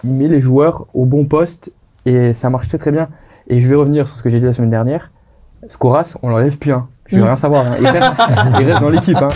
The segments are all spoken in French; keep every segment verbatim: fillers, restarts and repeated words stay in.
il met les joueurs au bon poste et ça marche très très bien. Et je vais revenir sur ce que j'ai dit la semaine dernière. Scoras, on l'enlève plus un. Je veux mmh. rien savoir. Hein. Il, reste, il reste dans l'équipe. Hein.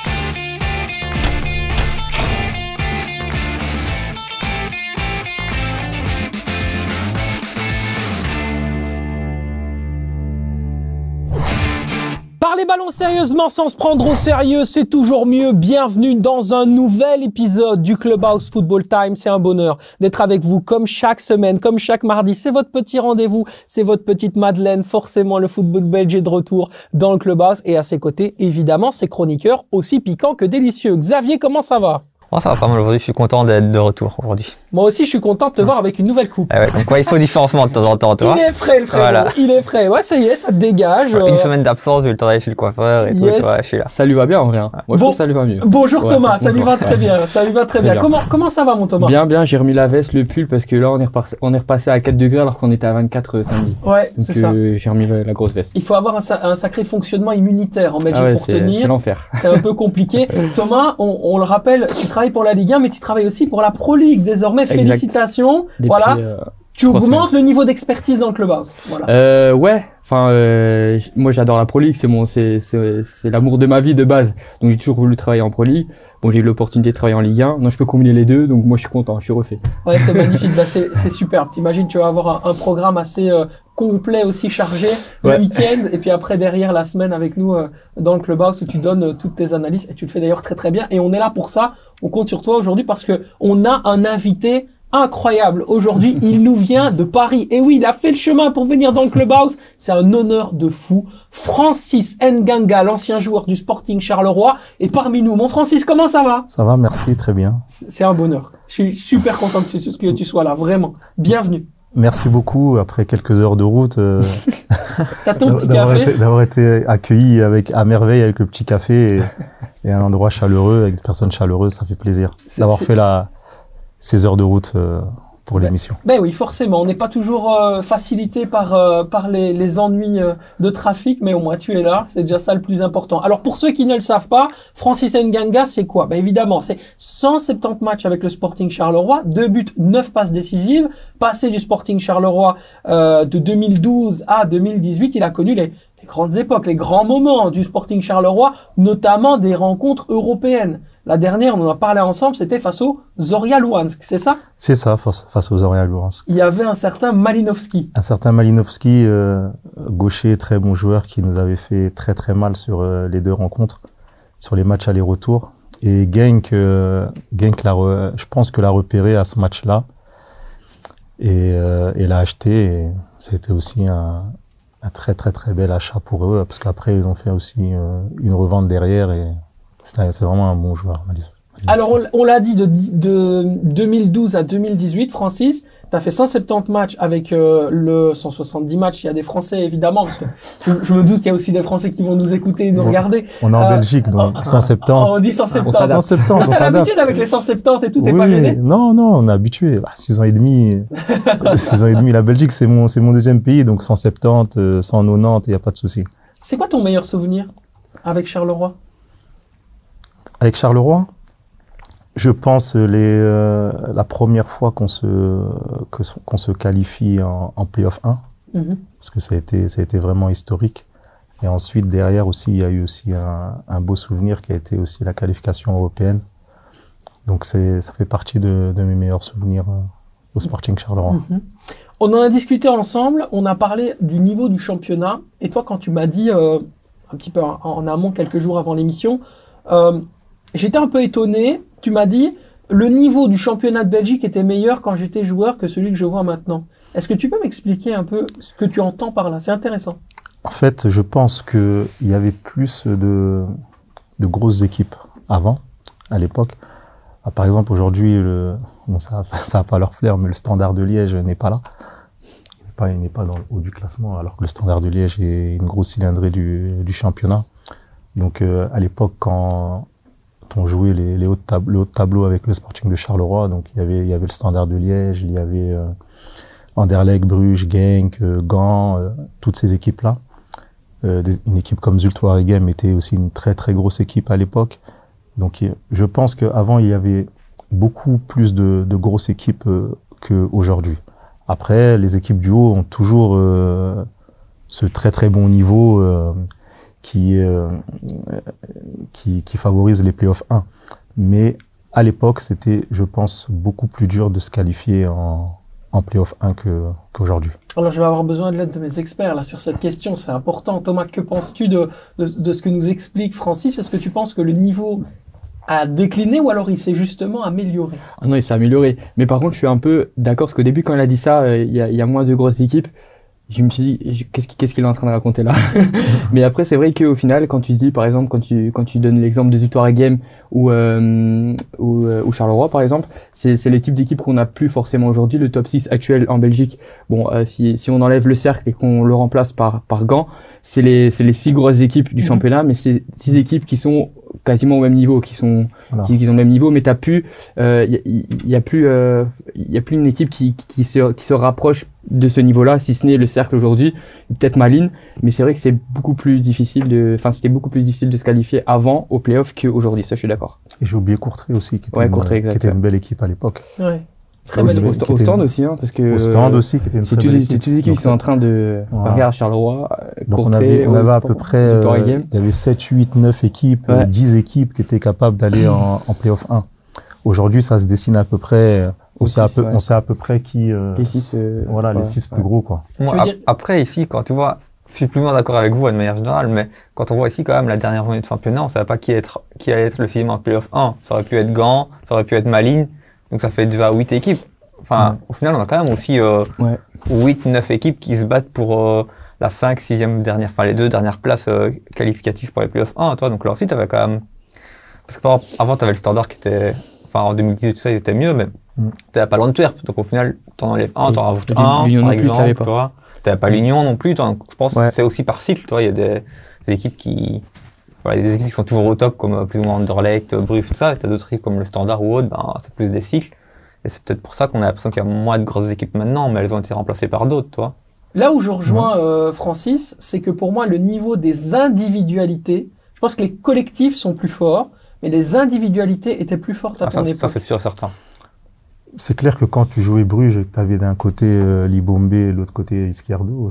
Parler ballon sérieusement sans se prendre au sérieux, c'est toujours mieux. Bienvenue dans un nouvel épisode du Clubhouse Football Time. C'est un bonheur d'être avec vous comme chaque semaine, comme chaque mardi. C'est votre petit rendez-vous, c'est votre petite Madeleine. Forcément, le football belge est de retour dans le Clubhouse. Et à ses côtés, évidemment, ses chroniqueurs aussi piquants que délicieux. Xavier, comment ça va ? Oh, ça va pas mal aujourd'hui, je suis content d'être de retour aujourd'hui. Moi aussi, je suis content de te voir avec une nouvelle coupe. Ah ouais, donc ouais, il faut du changement de temps en temps, toi. Il est frais, le frérot. Voilà. Il est frais. Ouais, ça y est, ça te dégage. Ouais, une semaine d'absence, j'ai eu le temps d'aller chez le coiffeur et yes. tout, ouais, je suis là. Ça lui va bien, en vrai. Hein. Moi, je bon, trouve que ça lui va mieux. Bonjour ouais, Thomas, ça lui va très bien. Ça lui va très, très bien. bien. Comment, comment ça va, mon Thomas? Bien, bien. J'ai remis la veste, le pull, parce que là, on est repassé, on est repassé à quatre degrés alors qu'on était à vingt-quatre euh, samedi. Ouais, c'est ça. Euh, j'ai remis le, la grosse veste. Il faut avoir un, un sacré fonctionnement immunitaire en Belgique ah ouais, pour tenir. C'est l'enfer. C'est un peu compliqué. Thomas, on, on le rappelle, tu travailles pour la Ligue un, mais tu travailles aussi pour la Pro League désormais. Exact. Félicitations. Depuis, voilà. Euh, tu augmentes semaines. le niveau d'expertise dans le Clubhouse. Voilà. Euh, ouais. Enfin, euh, moi j'adore la Pro League. C'est mon, c'est, c'est, c'est l'amour de ma vie de base. Donc j'ai toujours voulu travailler en Pro League. Bon, j'ai eu l'opportunité de travailler en Ligue un. Donc je peux combiner les deux. Donc moi je suis content. Je suis refait. Ouais, c'est magnifique. Bah, c'est, c'est superbe. T'imagines, tu vas avoir un, un programme assez euh, complet aussi chargé le ouais. week-end et puis après derrière la semaine avec nous euh, dans le Clubhouse où tu donnes euh, toutes tes analyses et tu le fais d'ailleurs très très bien. Et on est là pour ça. On compte sur toi aujourd'hui parce que on a un invité incroyable. Aujourd'hui, il nous vient de Paris. Et oui, il a fait le chemin pour venir dans le Clubhouse. C'est un honneur de fou. Francis Nganga, l'ancien joueur du Sporting Charleroi, est parmi nous. Mon Francis, comment ça va? Ça va, merci, très bien. C'est un bonheur. Je suis super content que tu, que tu sois là, vraiment. Bienvenue. Merci beaucoup. Après quelques heures de route, euh, t'as ton petit d'avoir café été, d'avoir été accueilli avec à merveille avec le petit café et, et un endroit chaleureux avec des personnes chaleureuses, ça fait plaisir c'est, d'avoir c'est... fait la ces heures de route euh, pour ben, l'émission. Ben oui, forcément, on n'est pas toujours euh, facilité par euh, par les les ennuis euh, de trafic, mais au moins tu es là, c'est déjà ça le plus important. Alors pour ceux qui ne le savent pas, Francis Nganga, c'est quoi? Ben évidemment, c'est cent soixante-dix matchs avec le Sporting Charleroi, deux buts, neuf passes décisives, passé du Sporting Charleroi euh, de deux mille douze à deux mille dix-huit, il a connu les les grandes époques, les grands moments du Sporting Charleroi, notamment des rencontres européennes. La dernière, on en a parlé ensemble, c'était face au Zorya Luhansk, c'est ça? C'est ça, face, face au Zorya Luhansk. Il y avait un certain Malinovski. Un certain Malinovski, euh, gaucher, très bon joueur, qui nous avait fait très très mal sur euh, les deux rencontres, sur les matchs aller-retour. Et Genk, euh, Genk l'a re, je pense que l'a repéré à ce match-là et, euh, et l'a acheté. Et ça a été aussi un, un très très très bel achat pour eux, parce qu'après ils ont fait aussi euh, une revente derrière et c'est, c'est vraiment un bon joueur. Alors on, on l'a dit, de, de deux mille douze à deux mille dix-huit, Francis, tu as fait cent soixante-dix matchs avec euh, le cent soixante-dix matchs. Il y a des Français évidemment, parce que je, je me doute qu'il y a aussi des Français qui vont nous écouter et nous regarder. On est en euh, Belgique, donc cent soixante-dix. On dit cent soixante-dix. cent soixante-dix. Non, t'as l'habitude avec les cent soixante-dix et tout, t'es oui, pas gêné? Non, non, on est habitué. Bah, six ans et demi. six ans et demi, la Belgique, c'est mon, c'est mon deuxième pays, donc cent soixante-dix, cent quatre-vingt-dix, il n'y a pas de souci. C'est quoi ton meilleur souvenir avec Charleroi? Avec Charleroi, je pense les euh, la première fois qu'on se que, qu'on se qualifie en, en play-off un, mm-hmm. parce que ça a été ça a été vraiment historique. Et ensuite derrière aussi il y a eu aussi un, un beau souvenir qui a été aussi la qualification européenne. Donc c'est ça fait partie de, de mes meilleurs souvenirs euh, au Sporting Charleroi. Mm-hmm. On en a discuté ensemble, on a parlé du niveau du championnat. Et toi quand tu m'as dit euh, un petit peu en, en amont quelques jours avant l'émission. Euh, J'étais un peu étonné. Tu m'as dit, le niveau du championnat de Belgique était meilleur quand j'étais joueur que celui que je vois maintenant. Est-ce que tu peux m'expliquer un peu ce que tu entends par là? C'est intéressant. En fait, je pense que il y avait plus de, de grosses équipes avant, à l'époque. Par exemple, aujourd'hui, le, bon, ça, ça va pas leur flair, mais le Standard de Liège n'est pas là. Il n'est pas, il n'est pas dans le haut du classement, alors que le Standard de Liège est une grosse cylindrée du, du championnat. Donc, euh, à l'époque, quand on jouait les, les hauts tab- le haut de tableau avec le Sporting de Charleroi, donc il y avait, il y avait le Standard de Liège, il y avait euh, Anderlecht, Bruges, Genk, euh, Gand, euh, toutes ces équipes-là. Euh, des, une équipe comme Zulte Waregem était aussi une très très grosse équipe à l'époque. Donc je pense qu'avant il y avait beaucoup plus de, de grosses équipes euh, qu'aujourd'hui. Après, les équipes du haut ont toujours euh, ce très très bon niveau euh, qui, euh, qui, qui favorise les playoffs un. Mais à l'époque, c'était, je pense, beaucoup plus dur de se qualifier en, en playoff un que, qu'aujourd'hui. Alors, je vais avoir besoin de l'aide de mes experts là sur cette question, c'est important. Thomas, que penses-tu de, de, de ce que nous explique Francis? Est-ce que tu penses que le niveau a décliné ou alors il s'est justement amélioré? Ah non, il s'est amélioré. Mais par contre, je suis un peu d'accord parce qu'au début, quand il a dit ça, il y a, il y a moins de grosses équipes. Je me suis dit, qu'est-ce qu'il qu'est-ce qu'il est en train de raconter là? Mais après, c'est vrai qu'au final, quand tu dis, par exemple, quand tu, quand tu donnes l'exemple de Victoire Game ou, euh, ou, euh, ou Charleroi, par exemple, c'est, c'est le type d'équipe qu'on n'a plus forcément aujourd'hui. Le top six actuel en Belgique, bon, euh, si, si on enlève le cercle et qu'on le remplace par, par Gand, c'est les, c'est les six grosses équipes du mmh. championnat, mais c'est six équipes qui sont quasiment au même niveau, qui sont, voilà. qui, qui ont le même niveau, mais t'as plus, euh, y, y, y a plus, euh, y a plus une équipe qui, qui se, qui se rapproche de ce niveau-là, si ce n'est le cercle aujourd'hui, peut-être Malines, mais c'est vrai que c'est beaucoup plus difficile de, enfin, c'était beaucoup plus difficile de se qualifier avant au playoff qu'aujourd'hui, ça, je suis d'accord. Et j'ai oublié Courtrai aussi, qui était, ouais, une, Courtray, qui était une belle équipe à l'époque. Ouais. Très belle équipe. Au, au stand aussi, hein, parce que. Au stand aussi, qui était une c'est très belle équipe. Toutes les équipes qui sont en train de, voilà. Regarde, Charleroi, donc Courtrai, on avait, on avait à peu près, euh, il y avait sept, huit, neuf équipes, ouais. dix équipes qui étaient capables d'aller en, en playoff un. Aujourd'hui, ça se dessine à peu près, on sait, six, à peu, ouais. on sait à peu près qui, euh, les six, euh, voilà, ouais, les six ouais. plus gros, quoi. Moi, ap après, ici, quand tu vois, je suis plus ou moins d'accord avec vous, de manière générale, mais quand on voit ici, quand même, la dernière journée de championnat, on savait pas qui être, qui allait être le sixième en playoff un. Ça aurait pu être Gand, ça aurait pu être Malines. Donc, ça fait déjà huit équipes. Enfin, ouais. au final, on a quand même aussi, euh, ouais. huit, neuf équipes qui se battent pour, euh, la cinq, sixième dernière, enfin, les deux dernières places, euh, qualificatives pour les playoffs un, toi. Donc là aussi, t'avais quand même, parce que par exemple, avant, t'avais le Standard qui était, enfin, en deux mille dix-huit, tout ça, il était mieux, mais mm. t'avais pas l'Antwerp. Donc au final, t'en enlèves un, t'en rajoutes un, par exemple, tu vois. T'avais pas l'Union non plus, donc je pense ouais. que c'est aussi par cycle, tu vois. Il y a des, des équipes qui, voilà, des équipes qui sont toujours au top, comme plus ou moins Anderlecht, Bruges, tout ça. Et t'as d'autres équipes comme le Standard ou autre, ben, c'est plus des cycles. Et c'est peut-être pour ça qu'on a l'impression qu'il y a moins de grosses équipes maintenant, mais elles ont été remplacées par d'autres, tu vois. Là où je rejoins euh, Francis, c'est que pour moi, le niveau des individualités, je pense que les collectifs sont plus forts, mais les individualités étaient plus fortes à ah, ton ça, époque. Ça, c'est sûr, certain. C'est clair que quand tu jouais Bruges et que tu avais d'un côté euh, Libombe et de l'autre côté Izquierdo,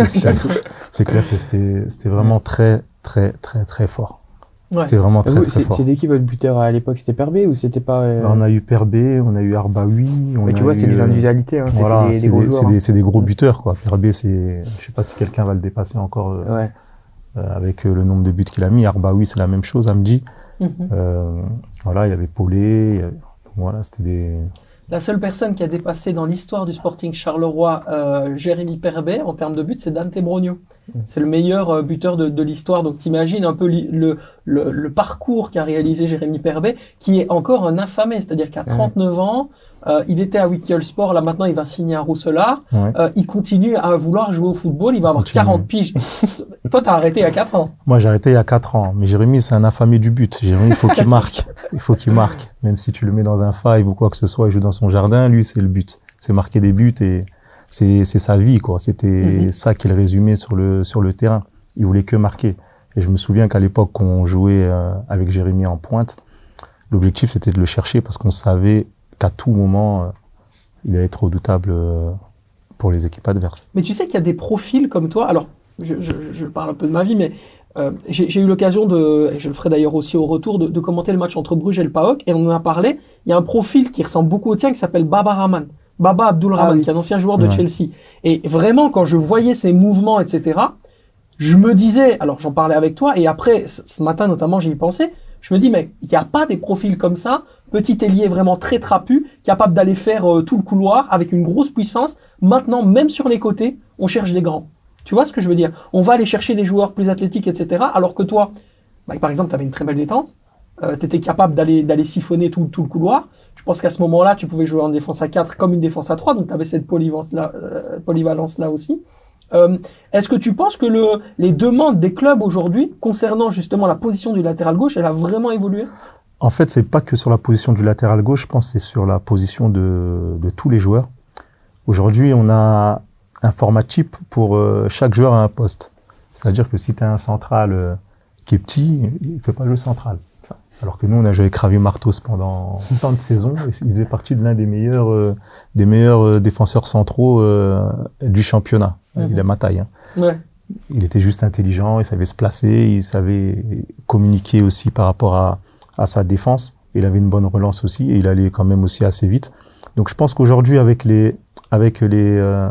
c'est clair que c'était c'était vraiment très, très, très, très fort. Ouais. C'était vraiment très, très fort. C'est qui votre buteur à l'époque? C'était Perbé ou c'était pas... Euh... Ben, on a eu Perbé, on a eu Arbaoui. On tu a vois, c'est des individualités. Hein, voilà, c'est des, des, des, des, des gros buteurs, quoi. Perbé, c'est... Je sais pas si quelqu'un va le dépasser encore euh, ouais. euh, avec euh, le nombre de buts qu'il a mis. Arbaoui, c'est la même chose, Amdi. Mm-hmm. euh, voilà, il y avait Paulet. Avait... Voilà, c'était des... La seule personne qui a dépassé dans l'histoire du Sporting Charleroi euh, Jérémy Perbet en termes de buts, c'est Dante Brogno. Mmh. C'est le meilleur euh, buteur de, de l'histoire. Donc t'imagines un peu le, le, le parcours qu'a réalisé Jérémy Perbet, qui est encore un affamé. C'est-à-dire qu'à trente-neuf ans, euh, il était à Wickel Sport. Là maintenant, il va signer à Rousselard. Ouais. Euh, il continue à vouloir jouer au football. Il va avoir continue. quarante piges. Toi, t'as arrêté il y a quatre ans. Moi, j'ai arrêté il y a quatre ans. Mais Jérémy, c'est un affamé du but. Jérémy, il faut qu'il marque. Il faut qu'il marque. Même si tu le mets dans un five ou quoi que ce soit, il joue dans son jardin, lui, c'est le but. C'est marquer des buts et c'est, c'est sa vie, quoi. C'était mm-hmm. ça qu'il résumait sur le, sur le terrain. Il voulait que marquer. Et je me souviens qu'à l'époque, quand on jouait euh, avec Jérémy en pointe, l'objectif, c'était de le chercher parce qu'on savait qu'à tout moment, euh, il allait être redoutable euh, pour les équipes adverses. Mais tu sais qu'il y a des profils comme toi. Alors, je, je, je parle un peu de ma vie, mais euh, j'ai, j'ai eu l'occasion de, et je le ferai d'ailleurs aussi au retour, de, de commenter le match entre Bruges et le P A O K, et on en a parlé. Il y a un profil qui ressemble beaucoup au tien qui s'appelle Baba Rahman. Baba Abdulrahman, ah oui. qui est un ancien joueur de ouais. Chelsea. Et vraiment, quand je voyais ses mouvements, et cetera, je me disais, alors j'en parlais avec toi, et après, ce matin notamment, j'y pensais, je me dis, mais il n'y a pas des profils comme ça, petit ailier vraiment très trapu, capable d'aller faire euh, tout le couloir avec une grosse puissance. Maintenant, même sur les côtés, on cherche des grands. Tu vois ce que je veux dire? On va aller chercher des joueurs plus athlétiques, et cetera. Alors que toi, bah, par exemple, tu avais une très belle détente, euh, tu étais capable d'aller d'aller siphonner tout, tout le couloir. Je pense qu'à ce moment-là, tu pouvais jouer en défense à quatre comme une défense à trois, donc tu avais cette polyvalence-là euh, polyvalence-là aussi. Euh, est-ce que tu penses que le, les demandes des clubs aujourd'hui, concernant justement la position du latéral gauche, elle a vraiment évolué? En fait, c'est pas que sur la position du latéral gauche, je pense que c'est sur la position de, de tous les joueurs. Aujourd'hui, on a un format type pour euh, chaque joueur à un poste. C'est-à-dire que si tu as un central euh, qui est petit, il ne peut pas jouer central. Alors que nous, on a joué avec Ravi Martos pendant tant de saisons. Et il faisait partie de l'un des meilleurs, euh, des meilleurs euh, défenseurs centraux euh, du championnat. Mm-hmm. Il a ma taille. Hein. Ouais. Il était juste intelligent, il savait se placer, il savait communiquer aussi par rapport à, à sa défense. Il avait une bonne relance aussi et il allait quand même aussi assez vite. Donc je pense qu'aujourd'hui, avec les, avec les, euh,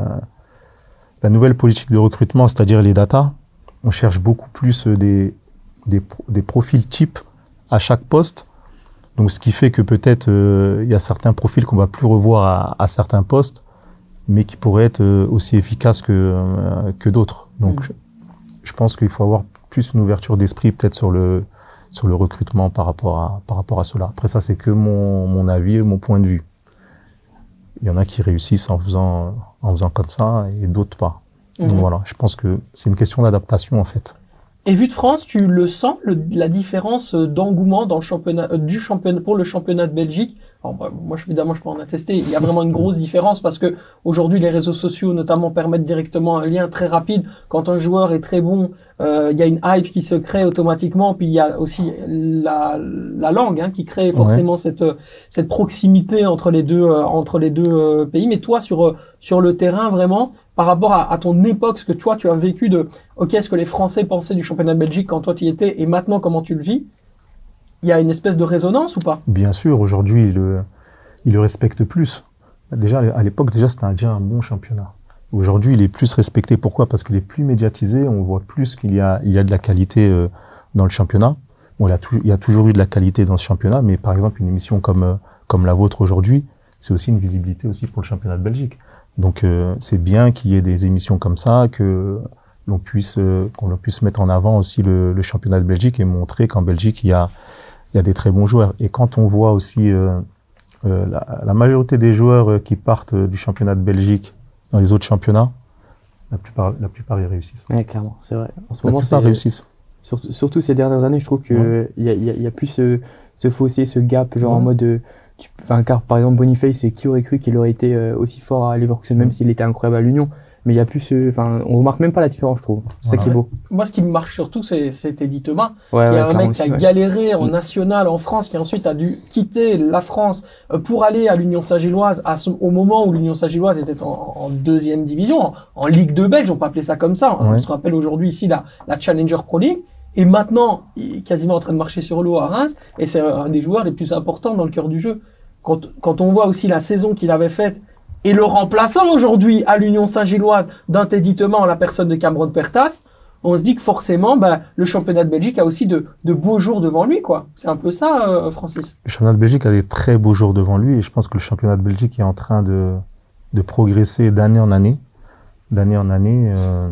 la nouvelle politique de recrutement, c'est-à-dire les data, on cherche beaucoup plus des, des, des profils types à chaque poste. Donc, ce qui fait que peut-être euh, il y a certains profils qu'on va plus revoir à, à certains postes, mais qui pourraient être euh, aussi efficaces que euh, que d'autres. Donc, mmh. je, je pense qu'il faut avoir plus une ouverture d'esprit peut-être sur le sur le recrutement par rapport à par rapport à cela. Après ça, c'est que mon mon avis, mon point de vue. Il y en a qui réussissent en faisant en faisant comme ça et d'autres pas. Mmh. Donc voilà, je pense que c'est une question d'adaptation en fait. Et vu de France, tu le sens, le, la différence d'engouement dans le championnat, euh, du championnat, pour le championnat de Belgique? Alors, bah, moi, évidemment, je peux en attester. Il y a vraiment une grosse différence parce que aujourd'hui, les réseaux sociaux, notamment, permettent directement un lien très rapide. Quand un joueur est très bon, euh, il y a une hype qui se crée automatiquement. Puis il y a aussi la, la langue, hein, qui crée forcément ouais. cette, cette proximité entre les deux, euh, entre les deux euh, pays. Mais toi, sur, sur le terrain, vraiment, par rapport à, à ton époque, ce que toi, tu as vécu de, ok, ce que les Français pensaient du championnat de Belgique quand toi tu y étais et maintenant comment tu le vis, il y a une espèce de résonance ou pas? Bien sûr, aujourd'hui, il le, il le respecte plus. Déjà, à l'époque, déjà, c'était déjà un bon championnat. Aujourd'hui, il est plus respecté. Pourquoi? Parce qu'il est plus médiatisé. On voit plus qu'il y a, il y a de la qualité euh, dans le championnat. Bon, il y a, tout, il y a toujours eu de la qualité dans ce championnat, mais par exemple, une émission comme, euh, comme la vôtre aujourd'hui, c'est aussi une visibilité aussi pour le championnat de Belgique. Donc, euh, c'est bien qu'il y ait des émissions comme ça, que l'on puisse, euh, qu'on puisse mettre en avant aussi le, le championnat de Belgique et montrer qu'en Belgique, il y a, il y a des très bons joueurs. Et quand on voit aussi euh, euh, la, la majorité des joueurs qui partent du championnat de Belgique dans les autres championnats, la plupart, la plupart y réussissent. Ouais, clairement, c'est vrai. En ce la moment, plupart c'est, réussissent. Surtout, surtout ces dernières années, je trouve que ouais. il y a, il y a, il y a plus ce, ce fossé, ce gap, genre ouais. en mode, euh, tu, enfin, car par exemple Boniface, qui aurait cru qu'il aurait été euh, aussi fort à Leverkusen, même s'il était incroyable à l'Union. Mais il y a plus, enfin, on remarque même pas la différence, je trouve. C'est ouais. ça qui est beau. Moi, ce qui me marche surtout, c'est, c'est Teddy Thomas, ouais, qui est ouais, un mec qui a ouais. galéré en national en France, qui ensuite a dû quitter la France pour aller à l'Union Saint-Gilloise à ce, au moment où l'Union Saint-Gilloise était en, en deuxième division, en, en Ligue deux belge, on peut appeler ça comme ça. Ouais. On se rappelle aujourd'hui ici la, la Challenger Pro League. Et maintenant, il est quasiment en train de marcher sur l'eau à Reims, et c'est un des joueurs les plus importants dans le cœur du jeu. Quand, quand on voit aussi la saison qu'il avait faite, et le remplaçant aujourd'hui à l'Union Saint-Gilloise d'un Teddy Thomas en la personne de Cameron Pertas, on se dit que forcément, ben, le championnat de Belgique a aussi de, de beaux jours devant lui, quoi. C'est un peu ça, euh, Francis. Le championnat de Belgique a des très beaux jours devant lui, et je pense que le championnat de Belgique est en train de, de progresser d'année en année, d'année en année, euh,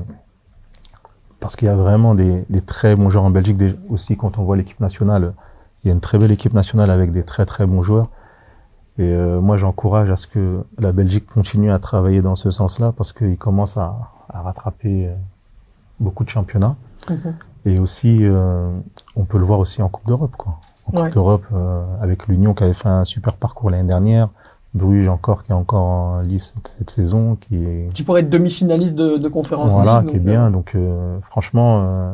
parce qu'il y a vraiment des, des très bons joueurs en Belgique. Des, aussi, quand on voit l'équipe nationale, il y a une très belle équipe nationale avec des très très bons joueurs. Et euh, moi, j'encourage à ce que la Belgique continue à travailler dans ce sens-là, parce qu'il commence à, à rattraper euh, beaucoup de championnats. Mm-hmm. Et aussi, euh, on peut le voir aussi en Coupe d'Europe, quoi. En Coupe ouais. d'Europe, euh, avec l'Union qui avait fait un super parcours l'année dernière, Bruges encore qui est encore en lice cette, cette saison, qui est qui pourrait être demi-finaliste de, de conférence. Voilà, Ligue, qui est bien. Euh... Donc, euh, franchement. Euh,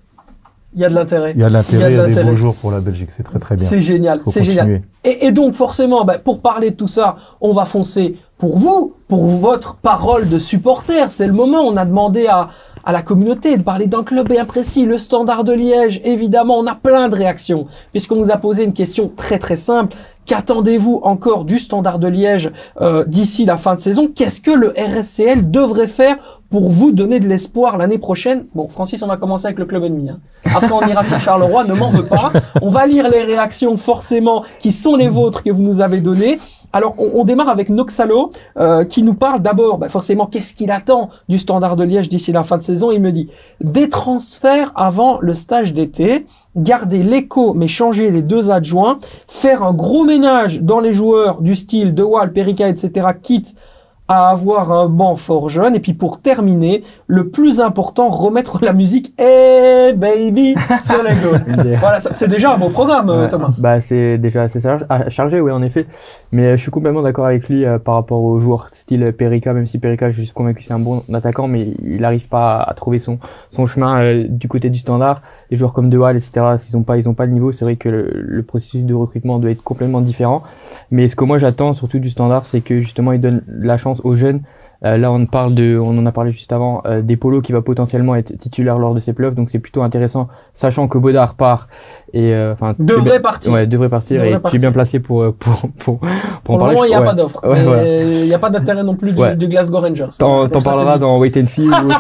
Il y a de l'intérêt. Il y a de l'intérêt, il y a des beaux jours pour la Belgique, c'est très très bien. C'est génial, Faut c'est continuer. génial. Et, et donc forcément, bah, pour parler de tout ça, on va foncer pour vous, pour votre parole de supporter. C'est le moment, on a demandé à, à la communauté de parler d'un club bien précis, le Standard de Liège. Évidemment, on a plein de réactions, puisqu'on nous a posé une question très très simple. Qu'attendez-vous encore du Standard de Liège euh, d'ici la fin de saison? Qu'est-ce que le R S C L devrait faire pour vous donner de l'espoir l'année prochaine? Bon, Francis, on va commencer avec le club ennemi. Hein. Après, on ira sur Charleroi, ne m'en veux pas. On va lire les réactions, forcément, qui sont les vôtres que vous nous avez données. Alors, on, on démarre avec Noxalo, euh, qui nous parle d'abord, bah, forcément, qu'est-ce qu'il attend du Standard de Liège d'ici la fin de saison. Il me dit, des transferts avant le stage d'été, garder l'écho, mais changer les deux adjoints, faire un gros ménage dans les joueurs du style De Waal, Perica, et cetera, quitte à avoir un banc fort jeune. Et puis pour terminer, le plus important, remettre la musique Hey Baby sur les goals. Voilà, c'est déjà un bon programme, ouais, Thomas. Bah c'est déjà assez chargé, oui, en effet. Mais euh, je suis complètement d'accord avec lui euh, par rapport aux joueurs style Perica, même si Perica, je suis convaincu que c'est un bon attaquant, mais il n'arrive pas à trouver son son chemin euh, du côté du Standard. des joueurs comme De Waal, et cetera. S'ils ont pas, ils ont pas le niveau, c'est vrai que le, le processus de recrutement doit être complètement différent. Mais ce que moi j'attends surtout du Standard, c'est que justement ils donnent la chance aux jeunes. Euh, là, on parle de, on en a parlé juste avant, euh, des Polos qui va potentiellement être titulaire lors de ces playoffs, donc c'est plutôt intéressant, sachant que Baudard part et enfin euh, devrait partir. Ouais, devrait partir devrait et partir. Tu es bien placé pour pour pour pour, pour en parler. Pour le moment, il n'y a ouais. pas d'offre. Il ouais, ouais. n'y a pas d'intérêt non plus de, ouais. de Glasgow Rangers. T'en, t'en parleras dans Wait and See. Ou...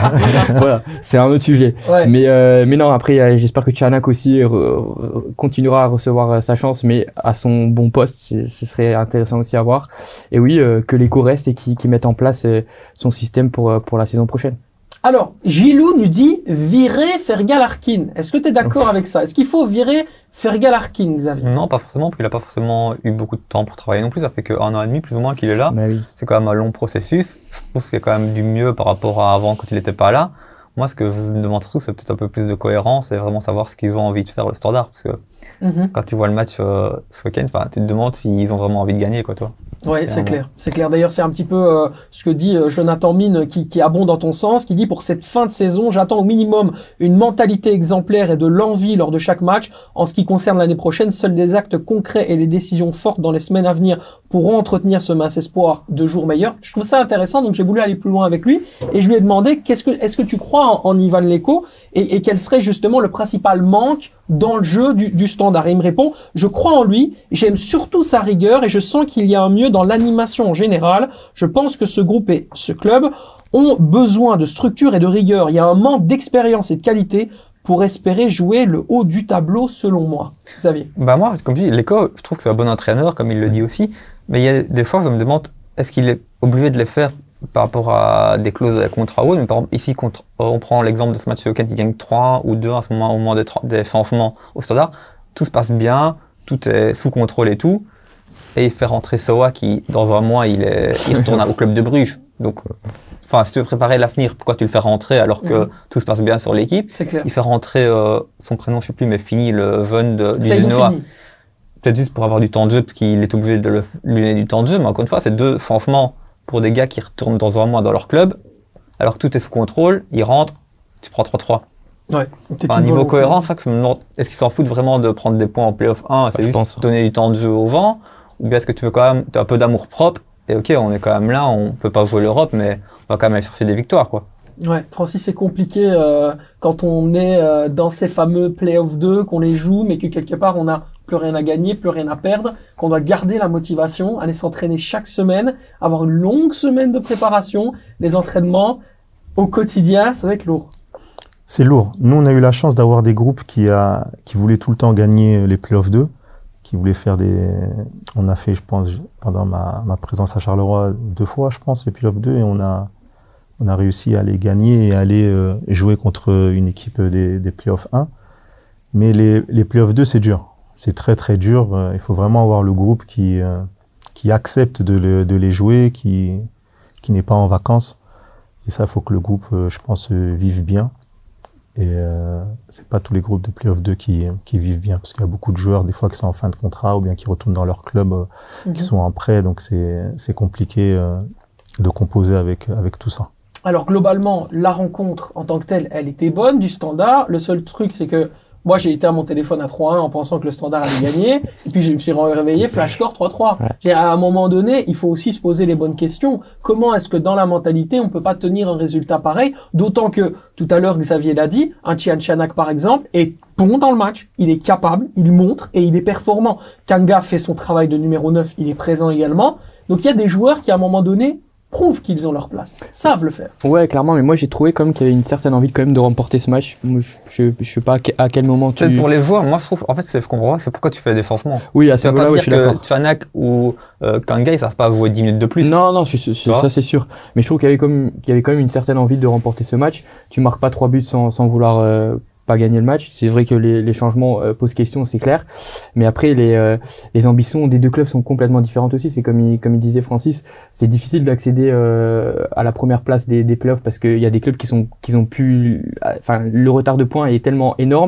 voilà, c'est un autre sujet. Ouais. Mais euh, mais non, après, j'espère que Chanak aussi re, re, continuera à recevoir sa chance, mais à son bon poste, ce serait intéressant aussi à voir. Et oui, euh, que l'écho reste et qui qui mettent en place euh, son système pour pour la saison prochaine. Alors, Gilou nous dit virer Fergal Harkin. Est-ce que tu es d'accord avec ça? Est-ce qu'il faut virer Fergal Harkin, Xavier? Non, pas forcément, parce qu'il n'a pas forcément eu beaucoup de temps pour travailler non plus. Ça fait qu'un an et demi, plus ou moins, qu'il est là. Bah oui. C'est quand même un long processus. Je pense qu'il y a quand même du mieux par rapport à avant, quand il n'était pas là. Moi, ce que je me demande surtout, c'est peut-être un peu plus de cohérence et vraiment savoir ce qu'ils ont envie de faire, le Standard. Parce que mm-hmm. quand tu vois le match euh, ce week-end, tu te demandes s'ils ont vraiment envie de gagner, quoi, toi. Oui, c'est clair. C'est clair. D'ailleurs, c'est un petit peu euh, ce que dit euh, Jonathan Mine qui, qui abonde dans ton sens, qui dit pour cette fin de saison, j'attends au minimum une mentalité exemplaire et de l'envie lors de chaque match. En ce qui concerne l'année prochaine, seuls des actes concrets et des décisions fortes dans les semaines à venir pourront entretenir ce mince espoir de jours meilleurs. Je trouve ça intéressant, donc j'ai voulu aller plus loin avec lui et je lui ai demandé qu'est-ce que est-ce que tu crois en, en Ivan Leko et, et quel serait justement le principal manque dans le jeu du, du Standard. Et il me répond, je crois en lui, j'aime surtout sa rigueur et je sens qu'il y a un mieux dans l'animation en général. Je pense que ce groupe et ce club ont besoin de structure et de rigueur. Il y a un manque d'expérience et de qualité pour espérer jouer le haut du tableau, selon moi. Xavier. Bah moi, comme je dis, Leko, je trouve que c'est un bon entraîneur, comme il le dit aussi, mais il y a des fois, je me demande, est-ce qu'il est obligé de les faire par rapport à des clauses de contrat ou autre, mais par exemple, ici, contre, on prend l'exemple de ce match week-end, il gagne trois un ou deux à ce moment, au moment des, des changements au Standard, tout se passe bien, tout est sous contrôle et tout, et il fait rentrer Soa qui, dans un mois, il, est, il retourne au club de Bruges. Donc, enfin, si tu veux préparer l'avenir, pourquoi tu le fais rentrer alors que mmh. tout se passe bien sur l'équipe? Il fait rentrer euh, son prénom, je sais plus, mais Fini, le jeune de, du Genoa. Peut-être juste pour avoir du temps de jeu, parce qu'il est obligé de le, lui donner du temps de jeu, mais encore une fois, c'est deux changements pour des gars qui retournent dans un mois dans leur club, alors que tout est sous contrôle, ils rentrent, tu prends trois trois. Ouais. Enfin, niveau cohérence, ça que je me demande, est-ce qu'ils s'en foutent vraiment de prendre des points en playoff un, c'est juste pense. donner du temps de jeu aux gens, ou bien est-ce que tu veux quand même, tu as un peu d'amour propre, et ok, on est quand même là, on peut pas jouer l'Europe, mais on va quand même aller chercher des victoires, quoi. Ouais, Francis, c'est compliqué euh, quand on est euh, dans ces fameux playoff deux, qu'on les joue, mais que quelque part on n'a plus rien à gagner, plus rien à perdre, qu'on doit garder la motivation, aller s'entraîner chaque semaine, avoir une longue semaine de préparation, les entraînements au quotidien, ça va être lourd. C'est lourd. Nous, on a eu la chance d'avoir des groupes qui, a, qui voulaient tout le temps gagner les playoff deux, qui voulaient faire des... On a fait, je pense, pendant ma, ma présence à Charleroi, deux fois, je pense, les playoff deux, et on a... On a réussi à les gagner et à aller euh, jouer contre une équipe des, des playoffs un. Mais les, les playoffs deux, c'est dur. C'est très, très dur. Euh, il faut vraiment avoir le groupe qui, euh, qui accepte de, le, de les jouer, qui, qui n'est pas en vacances. Et ça, il faut que le groupe, euh, je pense, euh, vive bien. Et euh, c'est pas tous les groupes de playoffs deux qui, qui vivent bien. Parce qu'il y a beaucoup de joueurs, des fois, qui sont en fin de contrat ou bien qui retournent dans leur club, euh, mm-hmm. qui sont en prêt. Donc, c'est, c'est compliqué euh, de composer avec, avec tout ça. Alors globalement, la rencontre en tant que telle, elle était bonne du Standard. Le seul truc, c'est que moi, j'ai été à mon téléphone à trois un en pensant que le Standard allait gagner. Et puis, je me suis réveillé, flash score trois trois. Ouais. À un moment donné, il faut aussi se poser les bonnes questions. Comment est-ce que dans la mentalité, on peut pas tenir un résultat pareil? D'autant que, tout à l'heure, Xavier l'a dit, un Tian Chanak, par exemple, est bon dans le match. Il est capable, il montre et il est performant. Kanga fait son travail de numéro neuf, il est présent également. Donc, il y a des joueurs qui, à un moment donné, prouvent qu'ils ont leur place, savent le faire. Ouais, clairement, mais moi j'ai trouvé quand même qu'il y avait une certaine envie quand même de remporter ce match. Moi, je, je, je sais pas à quel moment tu... Peut-être pour les joueurs, moi je trouve, en fait, c'est, je comprends pas, c'est pourquoi tu fais des changements. Oui, à ce moment-là, ouais, je suis d'accord. Que Chanak ou euh, Kanga, ils savent pas jouer dix minutes de plus. Non, non, c'est, c'est, ça c'est sûr. Mais je trouve qu'il y avait comme, qu'il y avait quand même une certaine envie de remporter ce match. Tu marques pas trois buts sans, sans vouloir euh, pas gagner le match. C'est vrai que les, les changements euh, posent question, c'est clair. Mais après, les, euh, les ambitions des deux clubs sont complètement différentes aussi. C'est comme il, comme il disait Francis, c'est difficile d'accéder euh, à la première place des, des playoffs parce qu'il y a des clubs qui sont, qui ont pu, enfin, le retard de points est tellement énorme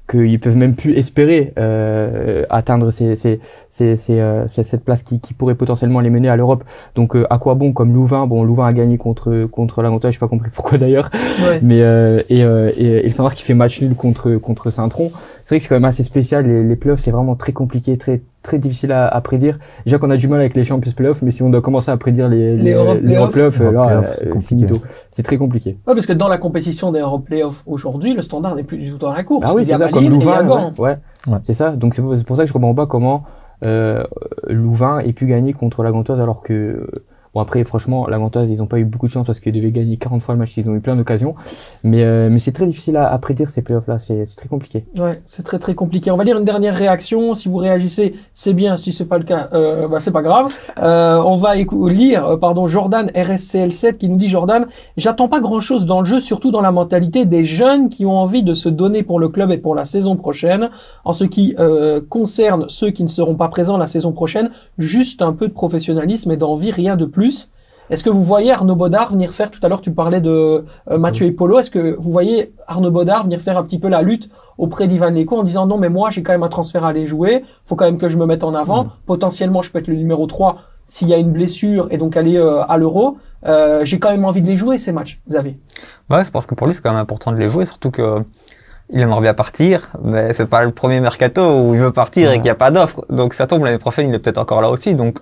qu'ils peuvent même plus espérer euh, atteindre ces, ces, ces, ces, euh, cette place qui, qui pourrait potentiellement les mener à l'Europe. Donc euh, à quoi bon comme Louvain, bon Louvain a gagné contre contre la Gantoise, je sais pas compris pourquoi d'ailleurs, ouais. mais euh, et, euh, et, et le Standard qui fait match nul contre contre Saint-Tron. C'est vrai que c'est quand même assez spécial. Les, les playoffs c'est vraiment très compliqué, très très difficile à, à prédire. Déjà qu'on a du mal avec les Champions playoffs, mais si on doit commencer à prédire les les, les Europe playoffs, playoff, là c'est finito. C'est très compliqué. Ouais, parce que dans la compétition des Europe playoffs aujourd'hui, le Standard n'est plus du tout dans la course. Ah oui, c'est ça, comme Louvain, ouais, ouais. ouais. C'est ça. Donc c'est pour ça que je comprends pas comment euh, Louvain ait pu gagner contre la Gantoise alors que bon après franchement la Gantoise ils ont pas eu beaucoup de chance parce qu'ils devaient gagner quarante fois le match, ils ont eu plein d'occasions. Mais euh, mais c'est très difficile à, à prédire ces playoffs là, c'est c'est très compliqué. Ouais, c'est très très compliqué. On va lire une dernière réaction. Si vous réagissez, c'est bien. Si c'est pas le cas, euh, bah c'est pas grave. Euh, on va lire euh, pardon Jordan R S C L sept qui nous dit Jordan, j'attends pas grand chose dans le jeu, surtout dans la mentalité des jeunes qui ont envie de se donner pour le club et pour la saison prochaine. En ce qui euh, concerne ceux qui ne seront pas présents la saison prochaine, juste un peu de professionnalisme et d'envie, rien de plus. Est-ce que vous voyez Arnaud Bodard venir faire, tout à l'heure tu parlais de euh, Mathieu et Polo, est-ce que vous voyez Arnaud Bodard venir faire un petit peu la lutte auprès d'Ivan Leko en disant non mais moi j'ai quand même un transfert à aller jouer, faut quand même que je me mette en avant, mmh. potentiellement je peux être le numéro trois s'il y a une blessure et donc aller euh, à l'Euro, euh, j'ai quand même envie de les jouer ces matchs, Xavier. Ouais, je pense que pour lui c'est quand même important de les jouer, surtout que il aimerait bien partir, mais c'est pas le premier mercato où il veut partir ouais. et qu'il n'y a pas d'offre, donc ça tombe l'année prochaine il est peut-être encore là aussi, donc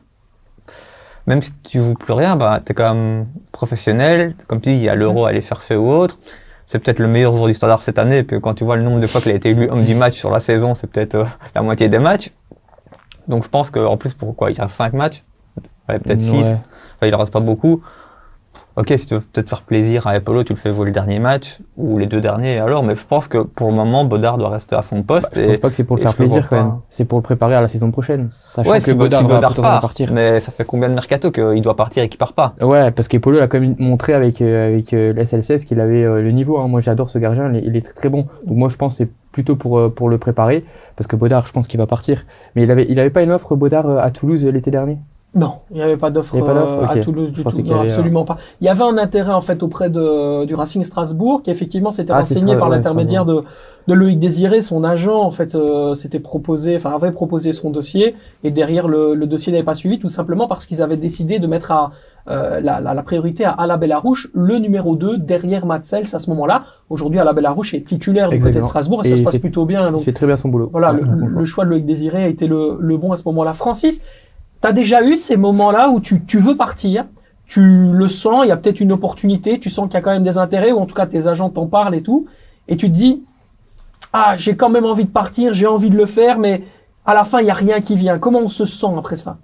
même si tu joues plus rien, bah, t'es quand même professionnel. Comme tu dis, il y a l'Euro à aller chercher ou autre. C'est peut-être le meilleur joueur du Standard cette année. Puis quand tu vois le nombre de fois qu'il a été élu homme du match sur la saison, c'est peut-être euh, la moitié des matchs. Donc je pense qu'en plus, pourquoi il y a cinq matchs, ouais, peut-être six. Ouais. Enfin, il en reste pas beaucoup. Ok, si tu veux peut-être faire plaisir à Apollo, tu le fais jouer le dernier match ou les deux derniers alors, mais je pense que pour le moment, Bodard doit rester à son poste. Bah, je et, pense pas que c'est pour le faire plaisir quand même. C'est pour le préparer à la saison prochaine. Sachant ouais, que si Bodard, si va Bodard part, partir. Mais ça fait combien de mercato qu'il doit partir et qu'il part pas? Ouais, parce qu'Apollo l'a quand même montré avec euh, avec euh, l'S L C S qu'il avait euh, le niveau. Hein. Moi, j'adore ce gardien, il est, il est très très bon. Donc moi, je pense que c'est plutôt pour euh, pour le préparer, parce que Bodard, je pense qu'il va partir. Mais il avait il avait pas une offre Bodard à Toulouse l'été dernier? Non, il n'y avait pas d'offre euh, okay. à Toulouse du tout, non, absolument pas. Il y avait un intérêt en fait auprès de du Racing Strasbourg qui effectivement s'était ah, renseigné ça, par ouais, l'intermédiaire de de Loïc Désiré, son agent en fait euh, s'était proposé, enfin avait proposé son dossier et derrière le, le dossier n'avait pas suivi tout simplement parce qu'ils avaient décidé de mettre à euh, la, la, la priorité à Ala Bellarouche, le numéro deux derrière Matsels à ce moment-là. Aujourd'hui Ala Bellarouche est titulaire du côté de Strasbourg et, et ça se passe fait, plutôt bien. Donc, il fait très bien son boulot. Voilà, le, le choix de Loïc Désiré a été le, le bon à ce moment-là. Francis, t'as déjà eu ces moments-là où tu, tu veux partir, tu le sens, il y a peut-être une opportunité, tu sens qu'il y a quand même des intérêts, ou en tout cas tes agents t'en parlent et tout, et tu te dis, ah, j'ai quand même envie de partir, j'ai envie de le faire, mais à la fin, il n'y a rien qui vient. Comment on se sent après ça?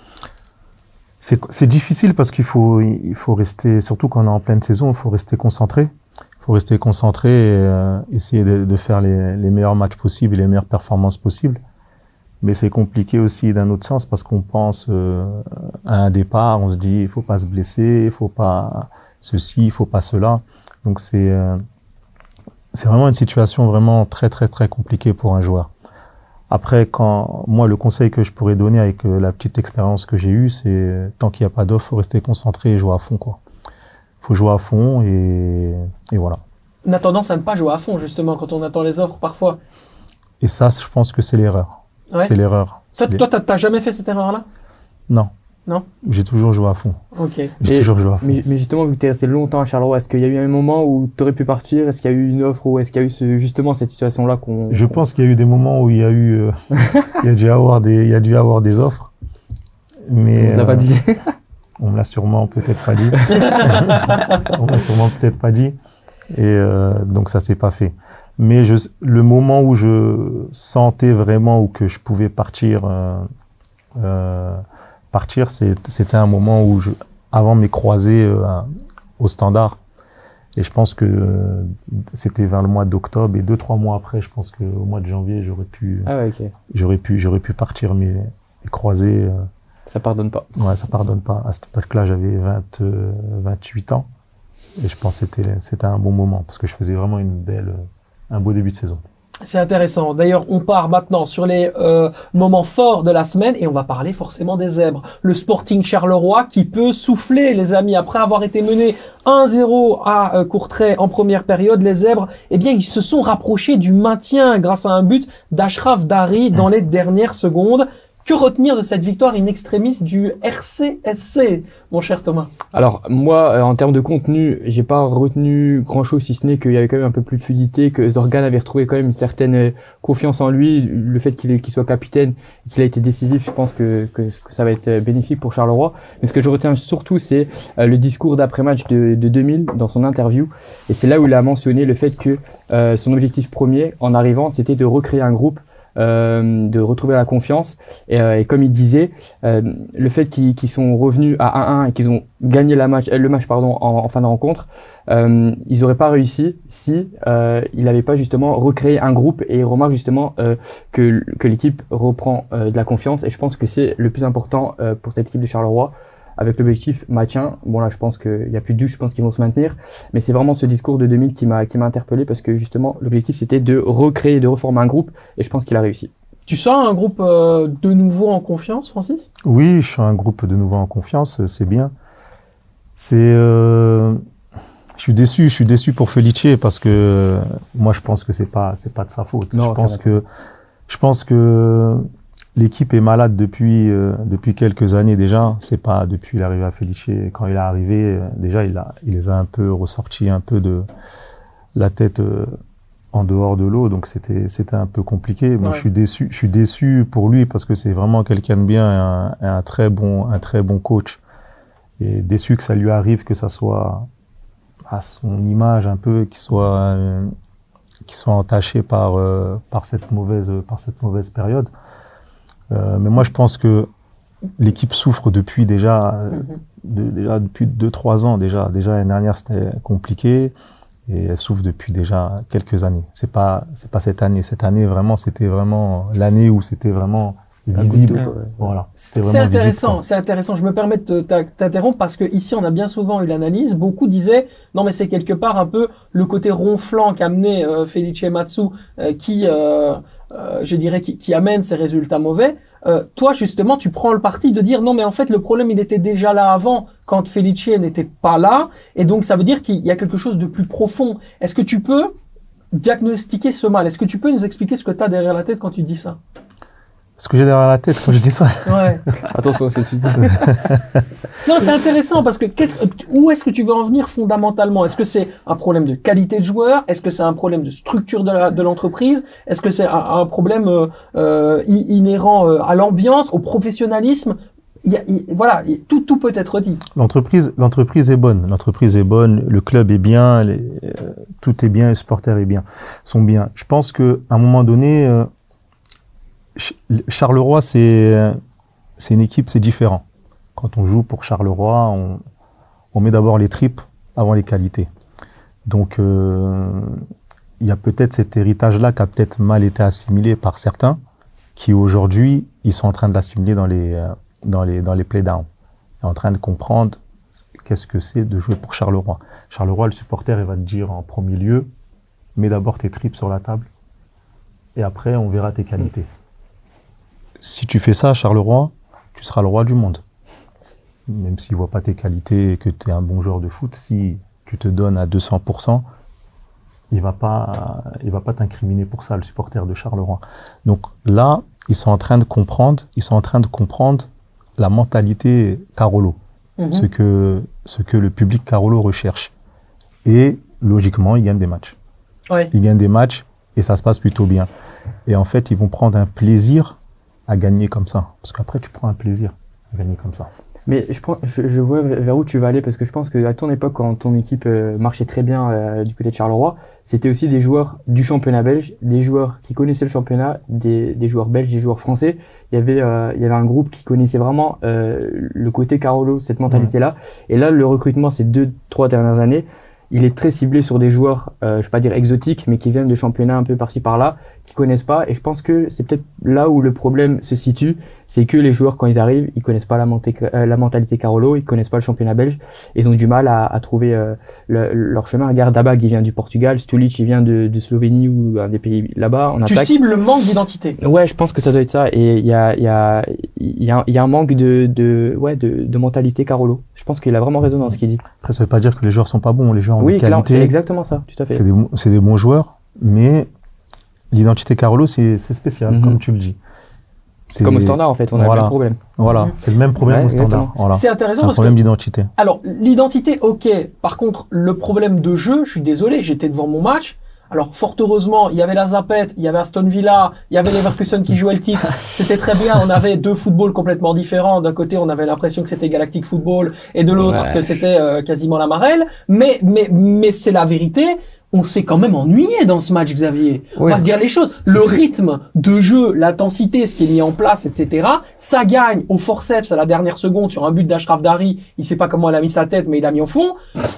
C'est, c'est difficile parce qu'il faut, il faut rester, surtout quand on est en pleine saison, il faut rester concentré. Il faut rester concentré et euh, essayer de, de faire les, les meilleurs matchs possibles et les meilleures performances possibles. Mais c'est compliqué aussi d'un autre sens parce qu'on pense euh, à un départ, on se dit il faut pas se blesser, il faut pas ceci, il faut pas cela. Donc c'est euh, c'est vraiment une situation vraiment très très très compliquée pour un joueur. Après, quand moi le conseil que je pourrais donner avec euh, la petite expérience que j'ai eue, c'est euh, tant qu'il n'y a pas d'offre, faut rester concentré et jouer à fond quoi. Faut jouer à fond et et voilà. On a tendance à ne pas jouer à fond justement quand on attend les offres parfois. Et ça, je pense que c'est l'erreur. Ouais. C'est l'erreur. Ça, c'est toi, t'as, t'as jamais fait cette erreur-là? Non. Non? J'ai toujours joué à fond. Ok. J'ai et, toujours joué à fond. Mais, mais justement, vu que t'es resté longtemps à Charleroi, est-ce qu'il y a eu un moment où t'aurais pu partir? Est-ce qu'il y a eu une offre ou est-ce qu'il y a eu ce, justement cette situation-là qu'on... Je qu'on... pense qu'il y a eu des moments où il y a eu, euh, il y a dû avoir des, il y a dû avoir des offres. Mais. On l'a euh, pas dit. On me l'a sûrement peut-être pas dit. On me l'a sûrement peut-être pas dit. Et euh, donc ça s'est pas fait. Mais je, le moment où je sentais vraiment ou que je pouvais partir, euh, euh, partir, c'est, c'était un moment où je, avant mes croisés euh, au Standard. Et je pense que euh, c'était vers le mois d'octobre et deux trois mois après, je pense qu'au mois de janvier, j'aurais pu, ah ouais, okay. j'aurais pu, j'aurais pu partir mes, mes croisés. Euh, ça pardonne pas. Ouais, ça pardonne pas. À cette époque-là, j'avais vingt, euh, vingt-huit ans. Et je pense que c'était, c'était un bon moment parce que je faisais vraiment une belle, un beau début de saison. C'est intéressant. D'ailleurs, on part maintenant sur les euh, moments forts de la semaine et on va parler forcément des zèbres. Le Sporting Charleroi qui peut souffler, les amis, après avoir été mené un zéro à euh, Courtrai en première période. Les zèbres, eh bien, ils se sont rapprochés du maintien grâce à un but d'Ashraf Dari dans les dernières secondes. Que retenir de cette victoire in extremis du R C S C, mon cher Thomas? Alors moi, euh, en termes de contenu, j'ai pas retenu grand-chose, si ce n'est qu'il y avait quand même un peu plus de fluidité, que Zorgan avait retrouvé quand même une certaine confiance en lui, le fait qu'il qu'il soit capitaine, qu'il a été décisif, je pense que, que, que ça va être bénéfique pour Charleroi. Mais ce que je retiens surtout, c'est euh, le discours d'après-match de, de deux mille dans son interview, et c'est là où il a mentionné le fait que euh, son objectif premier, en arrivant, c'était de recréer un groupe, Euh, de retrouver la confiance et, euh, et comme il disait, euh, le fait qu'ils qu'ils sont revenus à un un et qu'ils ont gagné la match, euh, le match pardon en, en fin de rencontre, euh, ils auraient pas réussi si euh, il n'avait pas justement recréé un groupe, et il remarque justement euh, que, que l'équipe reprend euh, de la confiance, et je pense que c'est le plus important euh, pour cette équipe de Charleroi, avec l'objectif maintien. Bon là je pense qu'il y a plus de doute, je pense qu'ils vont se maintenir, mais c'est vraiment ce discours de deux mille qui m'a qui m'a interpellé, parce que justement l'objectif c'était de recréer, de reformer un groupe, et je pense qu'il a réussi. Tu sens un groupe euh, de nouveau en confiance, Francis? Oui, je suis un groupe de nouveau en confiance, c'est bien. C'est, euh, je suis déçu, je suis déçu pour Felice, parce que euh, moi je pense que c'est pas c'est pas de sa faute. Non, je pense que je pense que l'équipe est malade depuis euh, depuis quelques années déjà. C'est pas depuis l'arrivée à Felice. Quand il est arrivé, euh, déjà il a il les a un peu ressortis un peu de la tête euh, en dehors de l'eau. Donc c'était c'était un peu compliqué. Moi, Ouais. je suis déçu. Je suis déçu pour lui, parce que c'est vraiment quelqu'un de bien, et un, et un très bon un très bon coach. Et déçu que ça lui arrive, que ça soit à son image un peu, qu'il soit euh, qu'il soit entaché par euh, par cette mauvaise par cette mauvaise période. Euh, mais moi, je pense que l'équipe souffre depuis déjà, euh, Mm-hmm. de, déjà depuis deux, trois ans déjà. Déjà l'année dernière, c'était compliqué, et elle souffre depuis déjà quelques années. C'est pas, c'est pas cette année. Cette année, vraiment, c'était vraiment l'année où c'était vraiment visible. goutte d'eau, ouais. Voilà. C'était C'est vraiment visible, intéressant, quoi. c'est intéressant. Je me permets de te- t'interrompre parce que ici on a bien souvent eu l'analyse. Beaucoup disaient non mais c'est quelque part un peu le côté ronflant qu'amenait euh, Felice Matsu euh, qui, euh, euh, je dirais, qui, qui amène ces résultats mauvais. Euh, toi justement, tu prends le parti de dire non mais en fait le problème il était déjà là avant quand Felice n'était pas là, et donc ça veut dire qu'il y a quelque chose de plus profond. Est-ce que tu peux diagnostiquer ce mal? Est-ce que tu peux nous expliquer ce que tu as derrière la tête quand tu dis ça? Ce que j'ai derrière la tête quand je dis ça. Ouais. Attention à ce que tu dis. Non, c'est intéressant parce que qu'est-ce, où est-ce que tu veux en venir fondamentalement? Est-ce que c'est un problème de qualité de joueur? Est-ce que c'est un problème de structure de, la, de l'entreprise? Est-ce que c'est un, un problème euh, euh, inhérent euh, à l'ambiance, au professionnalisme? Il y a, il, voilà, il, tout, tout peut être dit. L'entreprise, l'entreprise est bonne. L'entreprise est bonne. Le club est bien. Les, euh, tout est bien. Les supporters est bien, sont bien. Je pense que à un moment donné, euh, Charleroi, c'est c'est une équipe, c'est différent. Quand on joue pour Charleroi, on, on met d'abord les tripes avant les qualités. Donc, euh, il y a peut-être cet héritage-là qui a peut-être mal été assimilé par certains, qui aujourd'hui, ils sont en train de l'assimiler dans les dans les dans les playdowns, en train de comprendre qu'est-ce que c'est de jouer pour Charleroi. Charleroi, le supporter, il va te dire en premier lieu, mets d'abord tes tripes sur la table, et après, on verra tes qualités. Si tu fais ça à Charleroi, tu seras le roi du monde. Même s'il ne voit pas tes qualités et que tu es un bon joueur de foot, si tu te donnes à deux cents pour cent, il ne va pas, il va pas t'incriminer pour ça, le supporter de Charleroi. Donc là, ils sont en train de comprendre, ils sont en train de comprendre la mentalité Carolo, mmh. ce que, ce que le public Carolo recherche. Et logiquement, ils gagnent des matchs. Ouais. Ils gagnent des matchs et ça se passe plutôt bien. Et en fait, ils vont prendre un plaisir à gagner comme ça. Parce qu'après, tu prends un plaisir à gagner comme ça. Mais je, prends, je, je vois vers où tu vas aller, parce que je pense qu'à ton époque, quand ton équipe euh, marchait très bien euh, du côté de Charleroi, c'était aussi des joueurs du championnat belge, des joueurs qui connaissaient le championnat, des, des joueurs belges, des joueurs français. Il y avait, euh, il y avait un groupe qui connaissait vraiment euh, le côté Carolo, cette mentalité-là. Ouais. Et là, le recrutement, ces deux, trois dernières années, il est très ciblé sur des joueurs, euh, je vais pas dire exotiques, mais qui viennent de championnats un peu par-ci par-là, qu'ils connaissent pas. Et je pense que c'est peut-être là où le problème se situe, c'est que les joueurs, quand ils arrivent, ils connaissent pas la, monté, euh, la mentalité Carolo, ils connaissent pas le championnat belge, et ils ont du mal à, à trouver euh, le, leur chemin. Regarde, Dabag, il vient du Portugal, Stulic, il vient de, de Slovénie ou un des pays là-bas. En tu attaque. cibles le manque d'identité. Ouais, je pense que ça doit être ça. Et il y a, il y a, il y a, il y a un manque de, de, ouais, de, de mentalité Carolo. Je pense qu'il a vraiment raison dans ce qu'il dit. Après, ça veut pas dire que les joueurs sont pas bons. Les joueurs ont Oui, des clair, qualités. c'est exactement ça, tout à fait. C'est des, c'est des bons joueurs, mais l'identité Carolo, c'est, c'est spécial, Mhm. comme tu le dis. C'est Comme au Standard, en fait, on a Voilà. le même problème. Voilà, Mhm. c'est le même problème Ouais, au Standard. exactement. Voilà. C'est intéressant C'est un parce problème que, d'identité. alors, l'identité, ok. Par contre, le problème de jeu, je suis désolé, j'étais devant mon match. Alors, fort heureusement, il y avait la Zapette, il y avait Aston Villa, il y avait Leverkusen qui jouait le titre. C'était très bien. On avait deux footballs complètement différents. D'un côté, on avait l'impression que c'était Galactic Football et de l'autre Ouais. que c'était euh, quasiment la Marelle. Mais, mais, mais c'est la vérité. On s'est quand même ennuyé dans ce match, Xavier. On Oui. va se dire les choses. Le rythme de jeu, l'intensité, ce qui est mis en place, et cetera. Ça gagne au forceps à la dernière seconde sur un but d'Ashraf Dari. Il sait pas comment il a mis sa tête, mais il a mis au fond.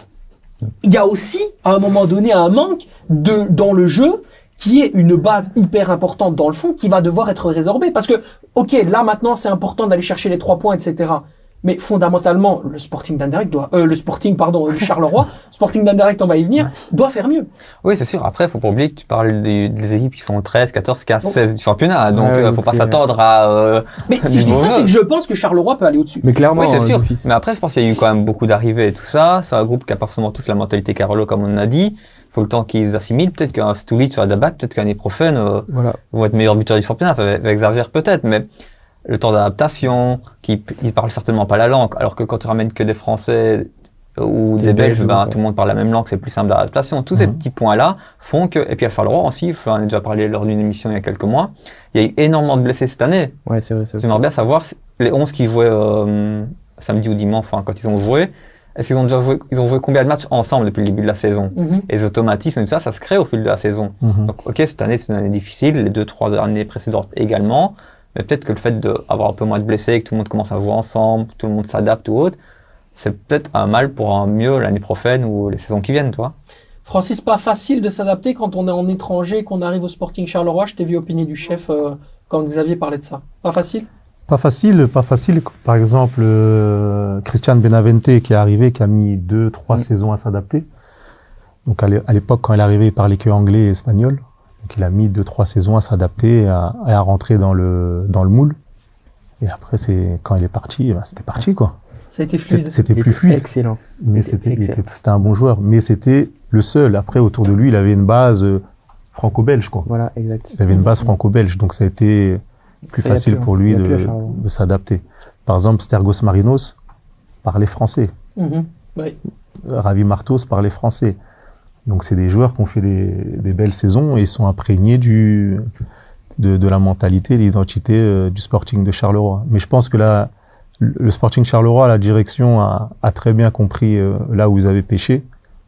Il y a aussi, à un moment donné, un manque de, dans le jeu, qui est une base hyper importante dans le fond, qui va devoir être résorbée. Parce que, ok, là, maintenant, c'est important d'aller chercher les trois points, et cetera. Mais fondamentalement, le Sporting d'Anderlecht doit, euh, le Sporting, pardon, du Charleroi, Sporting d'Anderlecht, on va y venir, doit faire mieux. Oui, c'est sûr. Après, faut pas oublier que tu parles des, des équipes qui sont treize, quatorze, quinze, seize du championnat. Donc, Ouais, euh, ouais, faut pas c'est- s'attendre à, euh, Mais si des je dis ça, mauvais. c'est que je pense que Charleroi peut aller au-dessus. Mais clairement, Oui, c'est euh, sûr. d'office. Mais après, je pense qu'il y a eu quand même beaucoup d'arrivées et tout ça. C'est un groupe qui a pas forcément tous la mentalité Carolo, comme on a dit. Faut le temps qu'ils assimilent. Peut-être qu'un Stulic ou un Dabak, peut-être qu'année prochaine, euh, Voilà. vont être meilleurs buteurs du championnat. Enfin, avec Xavier peut-être, mais le temps d'adaptation, qui, ils parlent certainement pas la langue. Alors que quand tu ramènes que des Français ou Des des Belges, Belges, ben, ouais. tout le monde parle la même langue, c'est plus simple d'adaptation. Tous ces Mhm. petits points-là font que, et puis à Charleroi aussi, j'en ai déjà parlé lors d'une émission il y a quelques mois, il y a eu énormément de blessés cette année. Ouais, c'est vrai, c'est vrai. J'aimerais bien savoir si les onze qui jouaient euh, samedi ou dimanche, enfin quand ils ont joué, est-ce qu'ils ont déjà joué, ils ont joué combien de matchs ensemble depuis le début de la saison? Mhm. Et les automatismes et tout ça, ça se crée au fil de la saison. Mhm. Donc ok, cette année c'est une année difficile, les deux trois années précédentes également, mais peut-être que le fait d'avoir un peu moins de blessés, que tout le monde commence à jouer ensemble, que tout le monde s'adapte ou autre, c'est peut-être un mal pour un mieux l'année prochaine ou les saisons qui viennent, toi. Francis, pas facile de s'adapter quand on est en étranger, qu'on arrive au Sporting Charleroi. Je t'ai vu opiner du chef euh, quand Xavier parlait de ça. Pas facile? Pas facile, pas facile. Par exemple, euh, Christian Benavente qui est arrivé, qui a mis deux, trois Mm. saisons à s'adapter. Donc à l'é- à l'époque, quand il est arrivé, il parlait que anglais et espagnol. Donc il a mis deux, trois saisons à s'adapter et à, et à rentrer dans le dans le moule. Et après, c'est quand il est parti, ben, c'était parti quoi. Ça a été fluide. C'est- C'était Il plus était fluide. Excellent. Mais était c'était, il excellent. était, c'était un bon joueur. Mais c'était le seul. Après, autour de lui, il avait une base euh, franco-belge quoi. Voilà, exact. Il avait une base franco-belge, donc ça a été plus Ça, il y a facile plus, pour hein. lui Il y a de, plus à Charleroi. de s'adapter. Par exemple, Stergos Marinos parlait français. Mhm. Oui. Ravi Martos parlait français. Donc c'est des joueurs qui ont fait des, des belles saisons et sont imprégnés du, de, de la mentalité, de l'identité euh, du Sporting de Charleroi. Mais je pense que là, le Sporting Charleroi, la direction a, a très bien compris euh, là où ils avaient péché.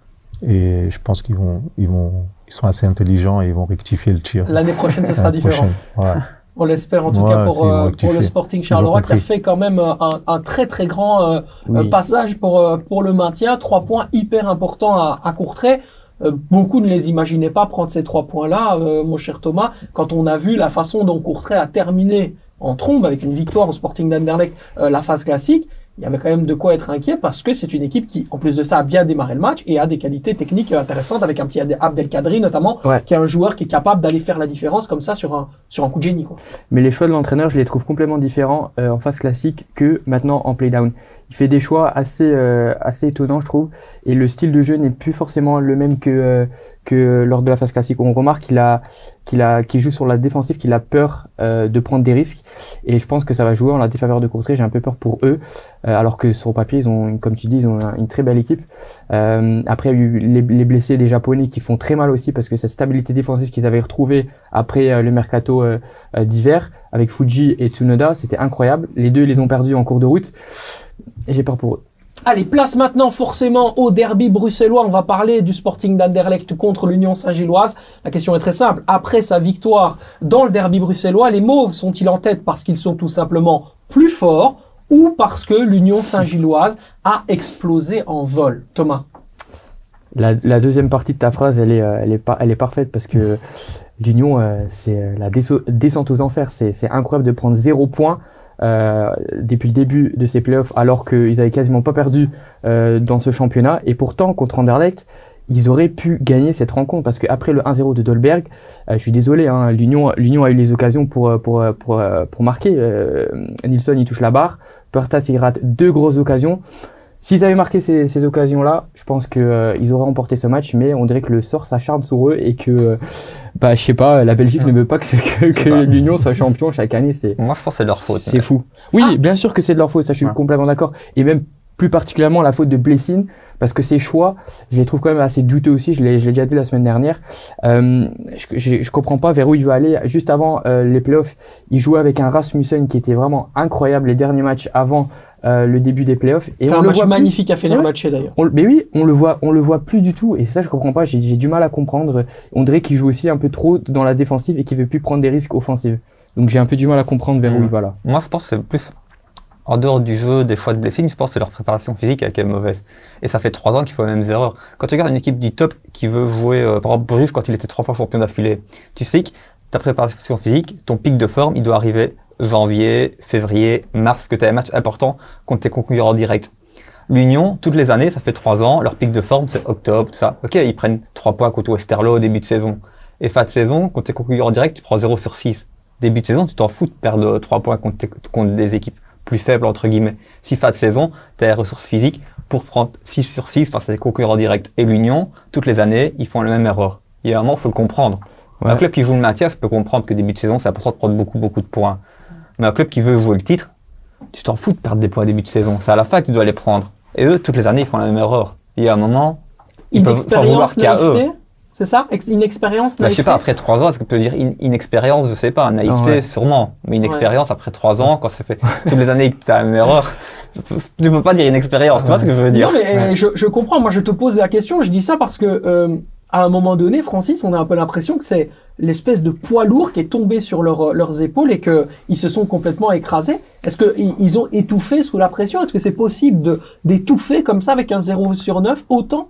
Et je pense qu'ils vont, ils vont, ils sont assez intelligents et ils vont rectifier le tir. L'année prochaine, ce sera L'année différent. prochaine. Ouais. On l'espère en tout Ouais, cas pour, c'est- ils vont euh, pour rectifier. le Sporting Ils ont Charleroi qui a compris. fait quand même euh, un, un très très grand euh, Oui. euh, passage pour, euh, pour le maintien. Trois points hyper importants à, à Courtrai. Euh, beaucoup ne les imaginaient pas prendre ces trois points-là, euh, mon cher Thomas, quand on a vu la façon dont Courtrai a terminé en trombe avec une victoire au Sporting d'Anderlecht, euh, la phase classique. Il y avait quand même de quoi être inquiet parce que c'est une équipe qui, en plus de ça, a bien démarré le match et a des qualités techniques intéressantes avec un petit Abd- Abdelkadri notamment, Ouais. qui est un joueur qui est capable d'aller faire la différence comme ça sur un, sur un coup de génie, quoi. Mais les choix de l'entraîneur, je les trouve complètement différents euh, en phase classique que maintenant en playdown. Il fait des choix assez euh, assez étonnants, je trouve, et le style de jeu n'est plus forcément le même que euh, que lors de la phase classique. On remarque qu'il a qu'il a qu'il joue sur la défensive, qu'il a peur euh, de prendre des risques, et je pense que ça va jouer en la défaveur de Courtrai. J'ai un peu peur pour eux, euh, alors que sur le papier, ils ont, comme tu dis, ils ont une très belle équipe. Euh, après, il y a eu les, les blessés des Japonais qui font très mal aussi parce que cette stabilité défensive qu'ils avaient retrouvée après euh, le mercato euh, euh, d'hiver avec Fuji et Tsunoda, c'était incroyable. Les deux, ils les ont perdus en cours de route. Et j'ai peur pour eux. Allez, place maintenant forcément au derby bruxellois. On va parler du Sporting d'Anderlecht contre l'Union Saint-Gilloise. La question est très simple. Après sa victoire dans le derby bruxellois, les Mauves sont-ils en tête parce qu'ils sont tout simplement plus forts ou parce que l'Union Saint-Gilloise a explosé en vol? Thomas. La, la deuxième partie de ta phrase, elle est, euh, elle est, pas, elle est parfaite parce que l'Union, euh, c'est la déso- descente aux enfers. C'est, c'est incroyable de prendre zéro point euh, depuis le début de ces playoffs, alors qu'ils avaient quasiment pas perdu euh, dans ce championnat. Et pourtant, contre Anderlecht, ils auraient pu gagner cette rencontre, parce qu'après le un zéro de Dolberg, euh, je suis désolé, hein, l'Union, l'Union a eu les occasions pour, pour, pour, pour marquer. Euh, Nilsson, il touche la barre. Puertas, il rate deux grosses occasions. S'ils avaient marqué ces, ces occasions-là, je pense que euh, ils auraient remporté ce match, mais on dirait que le sort s'acharne sur eux et que, euh, bah, je sais pas, la Belgique ne veut pas que, que, que l'Union soit champion chaque année. C'est, Moi, je pense que c'est leur faute. C'est mais... fou. Oui, Ah. bien sûr que c'est de leur faute, ça, je suis Ouais. complètement d'accord. Et même plus particulièrement la faute de Blessing, parce que ses choix, je les trouve quand même assez douteux aussi. Je l'ai, je l'ai déjà dit la semaine dernière. Euh, je, je, je comprends pas vers où il veut aller. Juste avant euh, les playoffs, il jouait avec un Rasmussen qui était vraiment incroyable les derniers matchs avant euh, le début des playoffs. Et C'est on un le match voit plus. magnifique à Fenerbahçe d'ailleurs. On, mais oui, on le voit, on le voit plus du tout. Et ça, je comprends pas. J'ai, j'ai du mal à comprendre. On dirait qu'il joue aussi un peu trop dans la défensive et qu'il veut plus prendre des risques offensifs. Donc j'ai un peu du mal à comprendre vers Mmh. où il va là. Moi, je pense que c'est plus en dehors du jeu, des choix de blessing, je pense que c'est leur préparation physique qui est mauvaise. Et ça fait trois ans qu'ils font les mêmes erreurs. Quand tu regardes une équipe du top qui veut jouer, euh, par exemple, Bruges, quand il était trois fois champion d'affilée, tu sais que ta préparation physique, ton pic de forme, il doit arriver janvier, février, mars, parce que tu as un match important contre tes concurrents en direct. L'Union, toutes les années, ça fait trois ans, leur pic de forme, c'est octobre, tout ça. Ok, ils prennent trois points contre Westerlo au début de saison. Et fin de saison, contre tes concurrents en direct, tu prends zéro sur six. Début de saison, tu t'en fous de perdre trois points contre, tes, contre des équipes plus faibles, entre guillemets. Si fin de saison, tu as les ressources physiques pour prendre six sur six face à tes concurrents directs. Et l'Union, toutes les années, ils font la même erreur. Il y a un moment, il faut le comprendre. Ouais. Un club qui joue le maintien, ça peut comprendre que début de saison, c'est important de prendre beaucoup, beaucoup de points. Mais un club qui veut jouer le titre, tu t'en fous de perdre des points début de saison. C'est à la fin que tu dois les prendre. Et eux, toutes les années, ils font la même erreur. Il y a un moment, ils peuvent s'en vouloir Inexpérience, qu'il y a eux. naïveté, c'est ça? Ex- Inexpérience, Bah, je sais naïveté. pas, après trois ans, est-ce que tu peux dire in- inexpérience, je sais pas, naïveté, Ah ouais. sûrement. Mais inexpérience, après trois ans, quand ça fait toutes les années que tu as la même erreur, tu peux pas dire inexpérience, tu vois ce que je veux dire? Non, mais euh, Ouais. je, je comprends. Moi, je te pose la question. Je dis ça parce que, euh, à un moment donné, Francis, on a un peu l'impression que c'est l'espèce de poids lourd qui est tombé sur leur, leurs épaules et que ils se sont complètement écrasés. Est-ce que ils, ils ont étouffé sous la pression? Est-ce que c'est possible de d'étouffer comme ça avec un zéro sur neuf autant?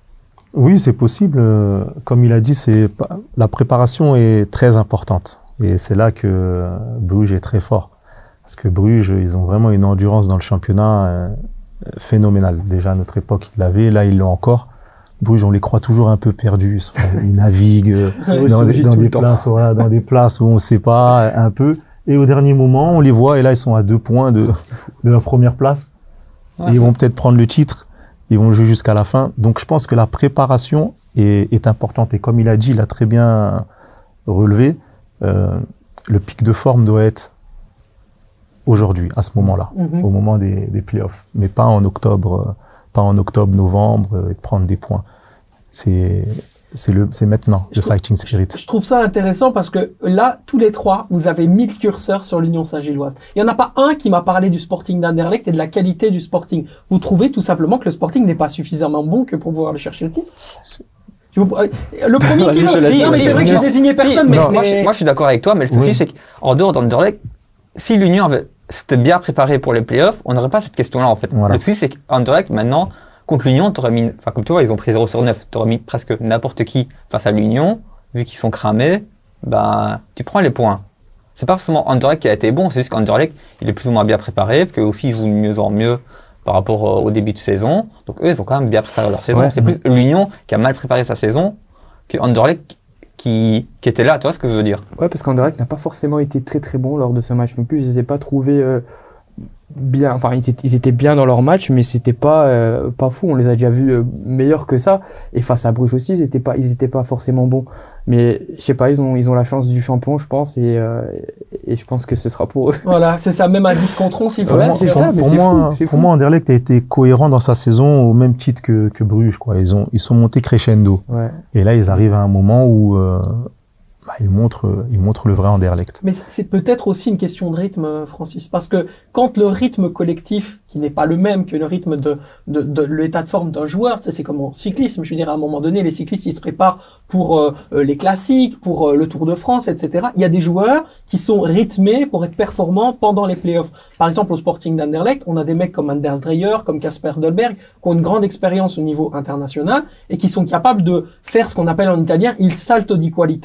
Oui, c'est possible. Euh, Comme il a dit, c'est pas- la préparation est très importante. Et c'est là que euh, Bruges est très fort. Parce que Bruges, ils ont vraiment une endurance dans le championnat euh, phénoménale. Déjà, à notre époque, ils l'avaient. Là, ils l'ont encore. Bruges, on les croit toujours un peu perdus. Ils, sont- ils naviguent euh, Ils dans, des, surgissent dans tout des le temps. places, voilà, dans des places où on ne sait pas un peu. Et au dernier moment, on les voit. Et là, ils sont à deux points de, de la première place. Et ils vont peut-être prendre le titre. Ils vont jouer jusqu'à la fin. Donc, je pense que la préparation est, est importante. Et comme il a dit, il a très bien relevé, euh, le pic de forme doit être aujourd'hui, à ce moment-là, Mhm. au moment des, des playoffs. Mais pas en octobre, euh, pas en octobre, novembre, euh, et de prendre des points. C'est, c'est le, c'est maintenant, Je le trouve- fighting spirit. Je trouve ça intéressant parce que là, tous les trois, vous avez mis le curseur sur l'Union Saint-Gilloise. Il n'y en a pas un qui m'a parlé du Sporting d'Anderlecht et de la qualité du Sporting. Vous trouvez tout simplement que le Sporting n'est pas suffisamment bon que pour pouvoir aller chercher le titre? Je vous- euh, Le premier qui Vas-y, je te veut, laisse. non, mais Si, c'est vrai que si, j'ai désigné si, personne, mais, non, moi, mais- je, moi, je suis d'accord avec toi, mais le souci, Oui. c'est qu'en dehors d'Anderlecht, si l'Union avait, s'était bien préparé pour les playoffs, on n'aurait pas cette question-là, en fait. Voilà. Le souci, c'est qu'Anderlecht, maintenant, contre l'Union, t'aurais mis, enfin, comme tu vois, ils ont pris zéro sur neuf, t'aurais mis presque n'importe qui face à l'Union, vu qu'ils sont cramés, ben, tu prends les points. C'est pas forcément Anderlecht qui a été bon, c'est juste qu'Anderlecht, il est plus ou moins bien préparé, puis aussi, ils jouent de mieux en mieux par rapport euh, au début de saison. Donc, eux, ils ont quand même bien préparé leur saison. Ouais. C'est plus l'Union qui a mal préparé sa saison que Anderlecht qui, qui était là, tu vois ce que je veux dire? Ouais, parce qu'Anderlecht n'a pas forcément été très très bon lors de ce match non plus. Ils n'étaient pas trouvés euh, bien. Enfin, ils étaient, ils étaient bien dans leur match, mais c'était pas euh, pas fou. On les a déjà vus euh, meilleurs que ça. Et face à Bruges aussi, ils étaient pas ils étaient pas forcément bons. Mais je sais pas, ils ont ils ont la chance du champion, je pense, et euh, et je pense que ce sera pour eux. voilà, c'est ça, même à dix contre onze, s'il faut Ouais, le c'est dire. ça, pour, mais pour c'est moi, fou, c'est pour fou. moi, Anderlecht a été cohérent dans sa saison au même titre que, que Bruges, quoi. Ils ont, ils sont montés crescendo. Ouais. Et là, ils arrivent à un moment où, euh, bah, ils montrent, ils montrent le vrai Anderlecht. Mais c'est- c'est peut-être aussi une question de rythme, euh, Francis, parce que quand le rythme collectif, qui n'est pas le même que le rythme de, de, de l'état de forme d'un joueur, tu sais, c'est comme en cyclisme, je veux dire, à un moment donné, les cyclistes, ils se préparent pour euh, euh, les classiques, pour euh, le Tour de France, et cetera. Il y a des joueurs qui sont rythmés pour être performants pendant les playoffs. Par exemple, au Sporting d'Anderlecht, on a des mecs comme Anders Dreyer, comme Casper Dolberg, qui ont une grande expérience au niveau international et qui sont capables de faire ce qu'on appelle en italien il salto di qualità,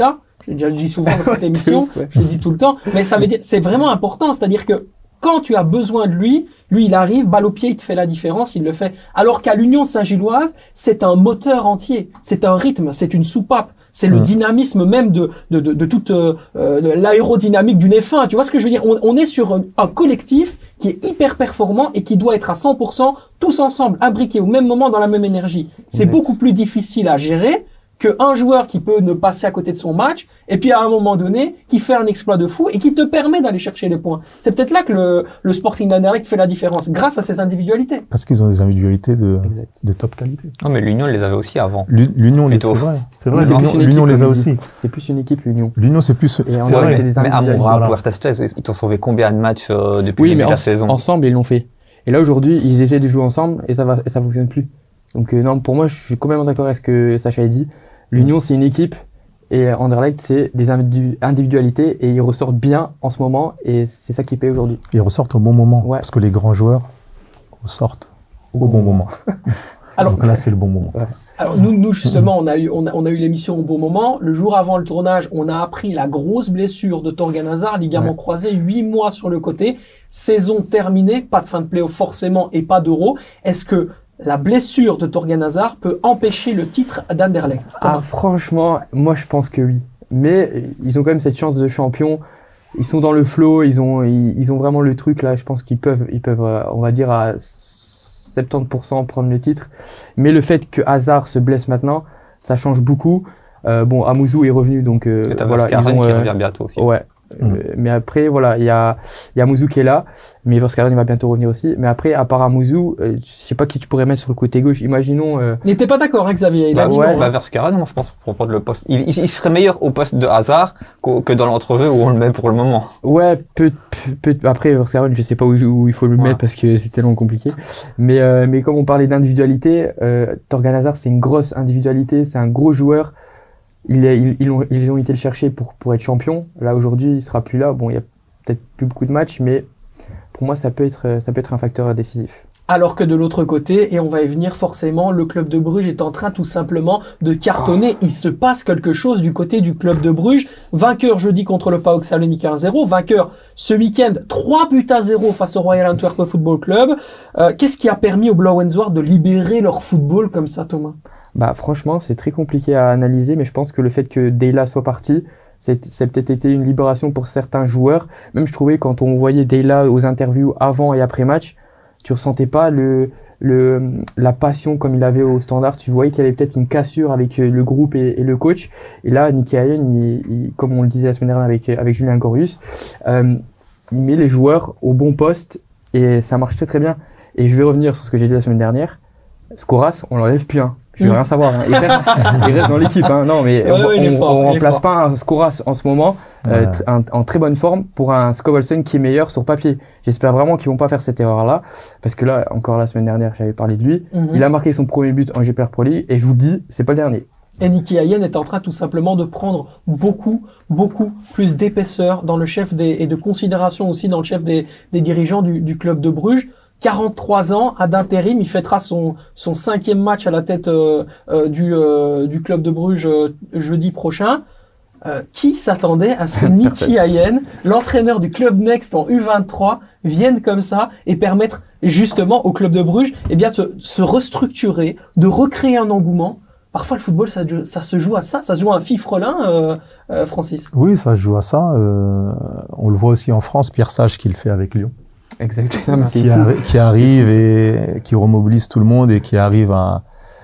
J'ai déjà dit souvent dans cette émission, ouais. je le dis tout le temps. Mais ça veut dire, c'est vraiment important. C'est-à-dire que quand tu as besoin de lui, lui, il arrive, balle au pied, il te fait la différence, il le fait. Alors qu'à l'Union Saint-Gilloise, c'est un moteur entier. C'est un rythme, c'est une soupape. C'est le Mmh. dynamisme même de, de, de, de toute euh, de l'aérodynamique d'une F un. Tu vois ce que je veux dire? On, on est sur un, un collectif qui est hyper performant et qui doit être à cent pour cent tous ensemble, imbriqués au même moment dans la même énergie. C'est Exact. beaucoup plus difficile à gérer qu'un joueur qui peut ne passer à côté de son match et puis à un moment donné qui fait un exploit de fou et qui te permet d'aller chercher les points. C'est peut-être là que le, le Sporting d'Anderlecht fait la différence, grâce à ses individualités. Parce qu'ils ont des individualités de, Exact. de top qualité. Non, mais l'Union les avait aussi avant. L'U- L'Union, les- Plutôt. c'est vrai. C'est Mais vrai. c'est plus L'Union une équipe, l'Union les comme a il aussi. dit. C'est plus une équipe, l'Union. L'Union, c'est plus. Et C'est en c'est vrai, vrai. c'est des Mais à individualités. Moura, Voilà. Puertas Test, ils t'ont sauvé combien de matchs euh, depuis Oui, le mais début de la en- saison? ensemble, ils l'ont fait. Et là, aujourd'hui, ils essaient de jouer ensemble et ça va, et ça fonctionne plus. Donc, euh, non, pour moi, je suis complètement d'accord avec ce que Sacha a dit. L'Union, c'est une équipe et Anderlecht, c'est des individu- individualités et ils ressortent bien en ce moment et c'est ça qui paye aujourd'hui. Ils ressortent au bon moment. Ouais. Parce que les grands joueurs ressortent au bon moment. Alors, Donc là, c'est le bon moment. Alors nous, nous justement, on a eu, on a, on a eu l'émission au bon moment. Le jour avant le tournage, on a appris la grosse blessure de Torgan Hazard, ligament Ouais. croisé, huit mois sur le côté, saison terminée, pas de fin de play-off forcément et pas d'euro. Est-ce que la blessure de Torgan Hazard peut empêcher le titre d'Anderlecht? Ah, franchement, moi, je pense que oui. Mais euh, ils ont quand même cette chance de champion. Ils sont dans le flow, ils ont, ils, ils ont vraiment le truc là. Je pense qu'ils peuvent, ils peuvent, euh, on va dire à soixante-dix pour cent prendre le titre. Mais le fait que Hazard se blesse maintenant, ça change beaucoup. Euh, bon, Amouzou est revenu, donc euh, Et t'as voilà, ils Verskaren ont, qui euh, revient bientôt aussi. ouais. Mm. Euh, mais après, voilà, il y a, il y a Amouzou qui est là, mais Verskaren il va bientôt revenir aussi. Mais après, à part Amouzou, euh, je sais pas qui tu pourrais mettre sur le côté gauche. Imaginons. Euh, Il n'était pas d'accord, hein, Xavier. Il Bah a dit ouais. non. Bah, hein. Verskaren, moi, je pense, pour prendre le poste. Il, il, il serait meilleur au poste de Hazard qu'au- que dans l'entrejeu où on le met pour le moment. Ouais, peut, peut, peut- après Verskaren, je sais pas où, où il faut le Ouais. mettre parce que c'est tellement compliqué. Mais euh, mais comme on parlait d'individualité, euh, Torgan Hazard c'est une grosse individualité, c'est un gros joueur. Il est, ils, ils ont ils ont été le chercher pour pour être champion. Là aujourd'hui, il sera plus là. Bon, il y a peut-être plus beaucoup de matchs, mais pour moi ça peut être ça peut être un facteur décisif. Alors que de l'autre côté, et on va y venir forcément, le club de Bruges est en train tout simplement de cartonner. Il se passe quelque chose du côté du club de Bruges. Vainqueur jeudi contre le PAOK Salonique un zéro. Vainqueur ce week-end trois buts à zéro face au Royal Antwerp Football Club. Euh, Qu'est-ce qui a permis aux Blauenzoard de libérer leur football comme ça, Thomas? Bah franchement, c'est très compliqué à analyser, mais je pense que le fait que Deyla soit parti, c'est c'est peut-être été une libération pour certains joueurs. Même je trouvais quand on voyait Deyla aux interviews avant et après match, tu ressentais pas le le la passion comme il avait au Standard. Tu voyais qu'il y avait peut-être une cassure avec le groupe et, et le coach. Et là, Nicky Hayen, il, il, comme on le disait la semaine dernière avec avec Julien Gorius, euh, il met les joueurs au bon poste et ça marche très très bien. Et je vais revenir sur ce que j'ai dit la semaine dernière. Scoras, on l'enlève plus un. Je veux Mm. rien savoir. Hein. Il, reste, il reste dans l'équipe. Hein. Non, mais Ouais, on, ouais, il est on, fort, on il est remplace fort. pas un Scoras en ce moment euh, Ouais. tr- un- en très bonne forme pour un Scovelson qui est meilleur sur papier. J'espère vraiment qu'ils vont pas faire cette erreur-là, parce que là, encore la semaine dernière, j'avais parlé de lui. Mhm. Il a marqué son premier but en G P R Pro League et je vous dis, c'est pas le dernier. Et Nicky Hayen est en train tout simplement de prendre beaucoup, beaucoup plus d'épaisseur dans le chef des, et de considération aussi dans le chef des, des dirigeants du, du club de Bruges. quarante-trois ans, à d'intérim, il fêtera son, son cinquième match à la tête euh, euh, du, euh, du club de Bruges euh, jeudi prochain. Euh, qui s'attendait à ce que Nicky Hayen, l'entraîneur du club Next en U vingt-trois, vienne comme ça et permettre justement au club de Bruges eh bien, de se, se restructurer, de recréer un engouement. Parfois, le football, ça, ça se joue à ça. Ça se joue à un fifrelin, euh, euh, Francis. Oui, ça se joue à ça. Euh, on le voit aussi en France, Pierre Sage qui le fait avec Lyon. Exactement. C'est Qui, fou. arri- qui arrive et qui remobilise tout le monde et qui arrive à,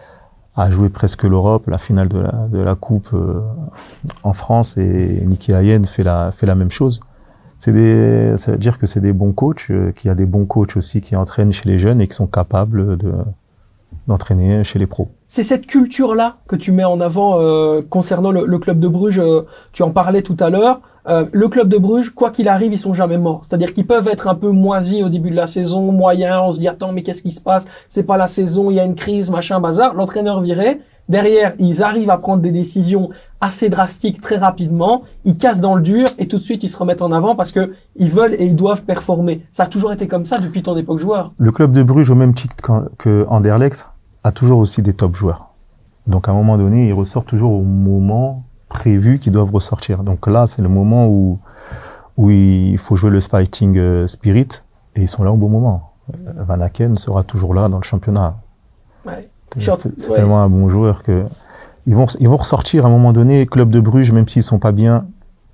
à jouer presque l'Europe, la finale de la, de la Coupe euh, en France, et Nicky Hayen fait la, fait la même chose. C'est des, ça veut dire que c'est des bons coachs, euh, qu'il y a des bons coachs aussi qui entraînent chez les jeunes et qui sont capables de, d'entraîner chez les pros. C'est cette culture-là que tu mets en avant euh, concernant le, le club de Bruges. Euh, tu en parlais tout à l'heure. Euh, le club de Bruges, quoi qu'il arrive, ils sont jamais morts. C'est-à-dire qu'ils peuvent être un peu moisis au début de la saison, moyens. On se dit attends, mais qu'est-ce qui se passe? C'est pas la saison, il y a une crise, machin, bazar. L'entraîneur viré. Derrière, ils arrivent à prendre des décisions assez drastiques très rapidement. Ils cassent dans le dur et tout de suite ils se remettent en avant parce que ils veulent et ils doivent performer. Ça a toujours été comme ça depuis ton époque joueur. Le club de Bruges, au même titre qu'en- que Anderlecht, a toujours aussi des top joueurs. Donc à un moment donné, il ressort toujours au moment prévu qu'ils doivent ressortir. Donc là, c'est le moment où, où il faut jouer le fighting euh, spirit, et ils sont là au bon moment. Van Aken sera toujours là dans le championnat. Ouais. C'est, c'est ouais. tellement un bon joueur que ils vont, ils vont ressortir à un moment donné. Club de Bruges, même s'ils sont pas bien,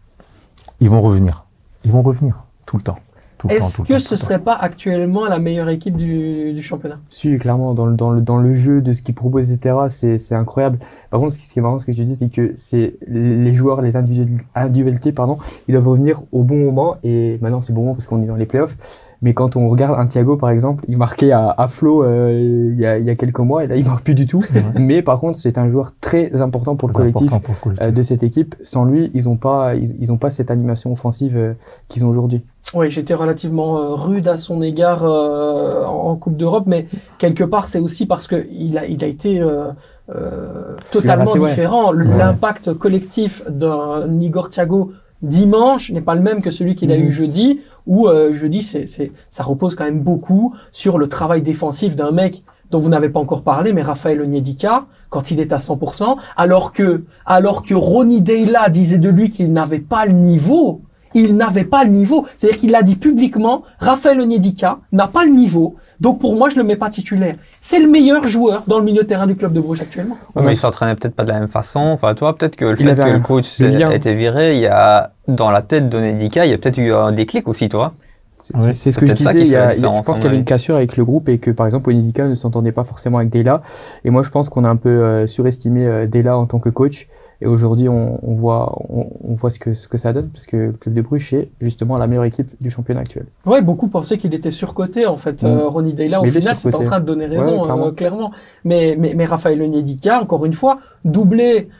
ils vont revenir. Ils vont revenir tout le temps. Tout le Est-ce temps, tout que le temps, ce serait pas actuellement la meilleure équipe du, du championnat? Si, clairement, dans le, dans le, dans le jeu, de ce qu'ils proposent, et cetera, c'est, c'est incroyable. Par contre, ce qui est marrant, ce que tu dis, c'est que c'est les joueurs, les individualités, pardon, ils doivent revenir au bon moment, et maintenant c'est bon moment parce qu'on est dans les playoffs. Mais quand on regarde un Thiago, par exemple, il marquait à, à flot euh, il, y a, il y a quelques mois, et là il marque plus du tout. Ouais. Mais par contre, c'est un joueur très important pour le très collectif, pour le collectif. Euh, de cette équipe. Sans lui, ils ont pas, ils, ils ont pas cette animation offensive euh, qu'ils ont aujourd'hui. Oui, j'étais relativement euh, rude à son égard euh, en, en Coupe d'Europe, mais quelque part c'est aussi parce que il a, il a été euh, euh, totalement raté, différent. Ouais. L'impact ouais. collectif d'un Igor Thiago dimanche n'est pas le même que celui qu'il a mmh. eu jeudi, où euh, jeudi c'est, c'est, ça repose quand même beaucoup sur le travail défensif d'un mec dont vous n'avez pas encore parlé, mais Raphaël Onyedika, quand il est à cent pour cent, alors que, alors que Ronny Deila disait de lui qu'il n'avait pas le niveau, il n'avait pas le niveau. C'est-à-dire qu'il l'a dit publiquement, Raphaël Onyedika n'a pas le niveau, donc pour moi je le mets pas titulaire. C'est le meilleur joueur dans le milieu de terrain du club de Bruges actuellement. Ouais, mais il s'entraînait peut-être pas de la même façon. Enfin, toi, peut-être que le fait que le coach a été viré, il y a, dans la tête d'Onyedika, il y a peut-être eu un déclic aussi, toi. C'est, ouais, c'est ce que je disais, il y a, il y a, je pense qu'il y avait une cassure avec le groupe et que par exemple Onyedika ne s'entendait pas forcément avec Deila. Et moi je pense qu'on a un peu euh, surestimé euh, Deila en tant que coach. Et aujourd'hui, on, on voit, on, on voit ce que ce que ça donne, parce que le club de Bruges est justement la meilleure équipe du championnat actuel. Ouais, beaucoup pensaient qu'il était surcoté en fait. Mmh. Euh, Ronny Deila, au mais final, c'est en train de donner raison, ouais, clairement. Euh, clairement. Mais mais mais Raphaël Onyedika, encore une fois, doublé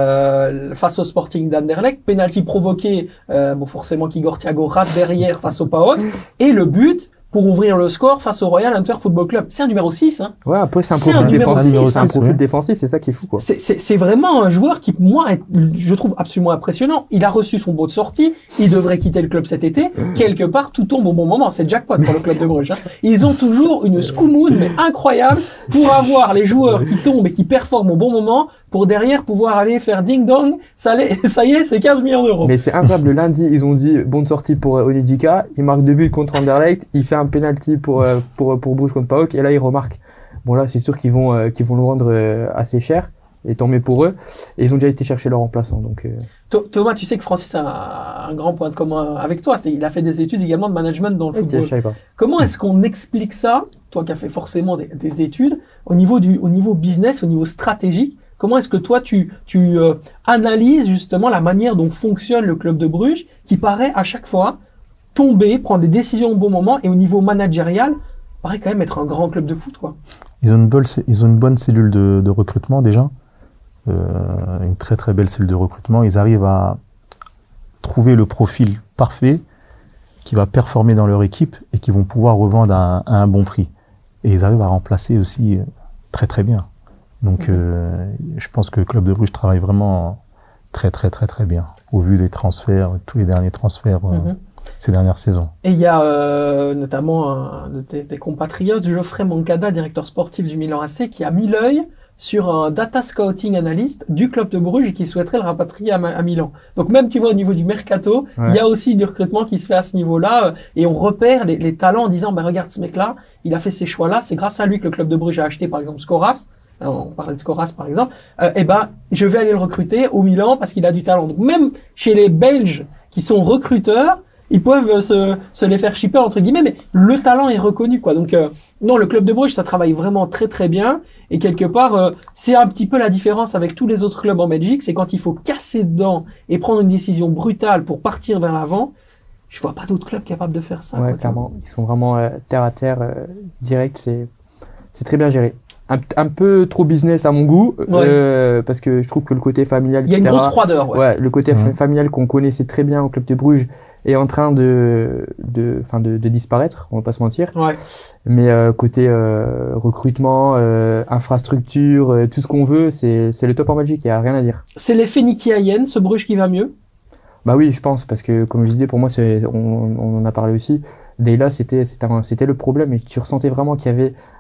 euh, face au Sporting d'Anderlecht, penalty provoqué, euh, bon forcément qu'Igor Thiago rate derrière face au P A O K, et le but pour ouvrir le score face au Royal Antwerp Football Club. C'est un numéro six, hein. Ouais, après, c'est un c'est profil défensif. C'est un profil ouais. défensif, c'est ça qui est fou, quoi. C'est, c'est, c'est vraiment un joueur qui, moi, est, je trouve absolument impressionnant. Il a reçu son beau de sortie. Il devrait quitter le club cet été. Quelque part, tout tombe au bon moment. C'est jackpot pour le club de Bruges, hein. Ils ont toujours une scoumoune, mais incroyable, pour avoir les joueurs qui tombent et qui performent au bon moment, pour derrière pouvoir aller faire ding dong. Ça, ça y est, c'est quinze millions d'euros. Mais c'est incroyable. Le lundi, ils ont dit bon de sortie pour Onyedika. Il marque deux buts contre Anderlecht. Il fait un penalty pour pour pour Bruges contre P A O K et là il remarque. Bon là c'est sûr qu'ils vont euh, qu'ils vont le rendre euh, assez cher et tant mieux pour eux. Et ils ont déjà été chercher leur remplaçant donc. Euh... Thomas, tu sais que Francis a un grand point de commun avec toi. C'est, il a fait des études également de management dans le football. Okay, je savais pas. Comment est-ce qu'on explique ça, toi qui as fait forcément des, des études, au niveau du au niveau business, au niveau stratégique? Comment est-ce que toi tu tu euh, analyses justement la manière dont fonctionne le club de Bruges, qui paraît à chaque fois tomber, prendre des décisions au bon moment, et au niveau managérial, paraît quand même être un grand club de foot, quoi. Ils ont une bonne, ils ont une bonne cellule de, de recrutement déjà, euh, une très très belle cellule de recrutement. Ils arrivent à trouver le profil parfait qui va performer dans leur équipe et qui vont pouvoir revendre à un, à un bon prix. Et ils arrivent à remplacer aussi très très bien. Donc, mmh. euh, je pense que le club de Bruges travaille vraiment très très très très bien au vu des transferts, tous les derniers transferts. Euh, mmh. Ces dernières saisons. Et il y a euh, notamment un de tes, tes compatriotes, Geoffrey Moncada, directeur sportif du Milan A C, qui a mis l'œil sur un data scouting analyst du club de Bruges et qui souhaiterait le rapatrier à, à Milan. Donc même, tu vois, au niveau du mercato, ouais. il y a aussi du recrutement qui se fait à ce niveau-là, et on repère les, les talents en disant, ben regarde ce mec-là, il a fait ces choix-là, c'est grâce à lui que le club de Bruges a acheté par exemple Skoras. On parlait de Skoras par exemple. Euh, et ben, je vais aller le recruter au Milan parce qu'il a du talent. Donc même chez les Belges qui sont recruteurs, ils peuvent se, se les faire shipper entre guillemets, mais le talent est reconnu, quoi. Donc euh, non, le club de Bruges, ça travaille vraiment très très bien, et quelque part euh, c'est un petit peu la différence avec tous les autres clubs en Belgique, c'est quand il faut casser dedans et prendre une décision brutale pour partir vers l'avant. Je vois pas d'autres clubs capables de faire ça. Ouais, quoi, clairement, ils sont vraiment euh, terre à terre, euh, direct, c'est c'est très bien géré. Un, un peu trop business à mon goût, ouais. euh, parce que je trouve que le côté familial, il y a une grosse froideur. Ouais, ouais le côté mmh. familial qu'on connaissait très bien au club de Bruges est en train de de enfin de, de disparaître, on va pas se mentir. Ouais. Mais euh, côté euh, recrutement, euh, infrastructure, euh, tout ce qu'on veut, c'est c'est le top en Belgique, il y a rien à dire. C'est l'effet Nicky Hayden, ce Bruges qui va mieux. Bah oui, je pense, parce que comme je disais, pour moi, c'est on, on en a parlé aussi. Deila, c'était c'était c'était le problème, et tu ressentais vraiment qu'il y avait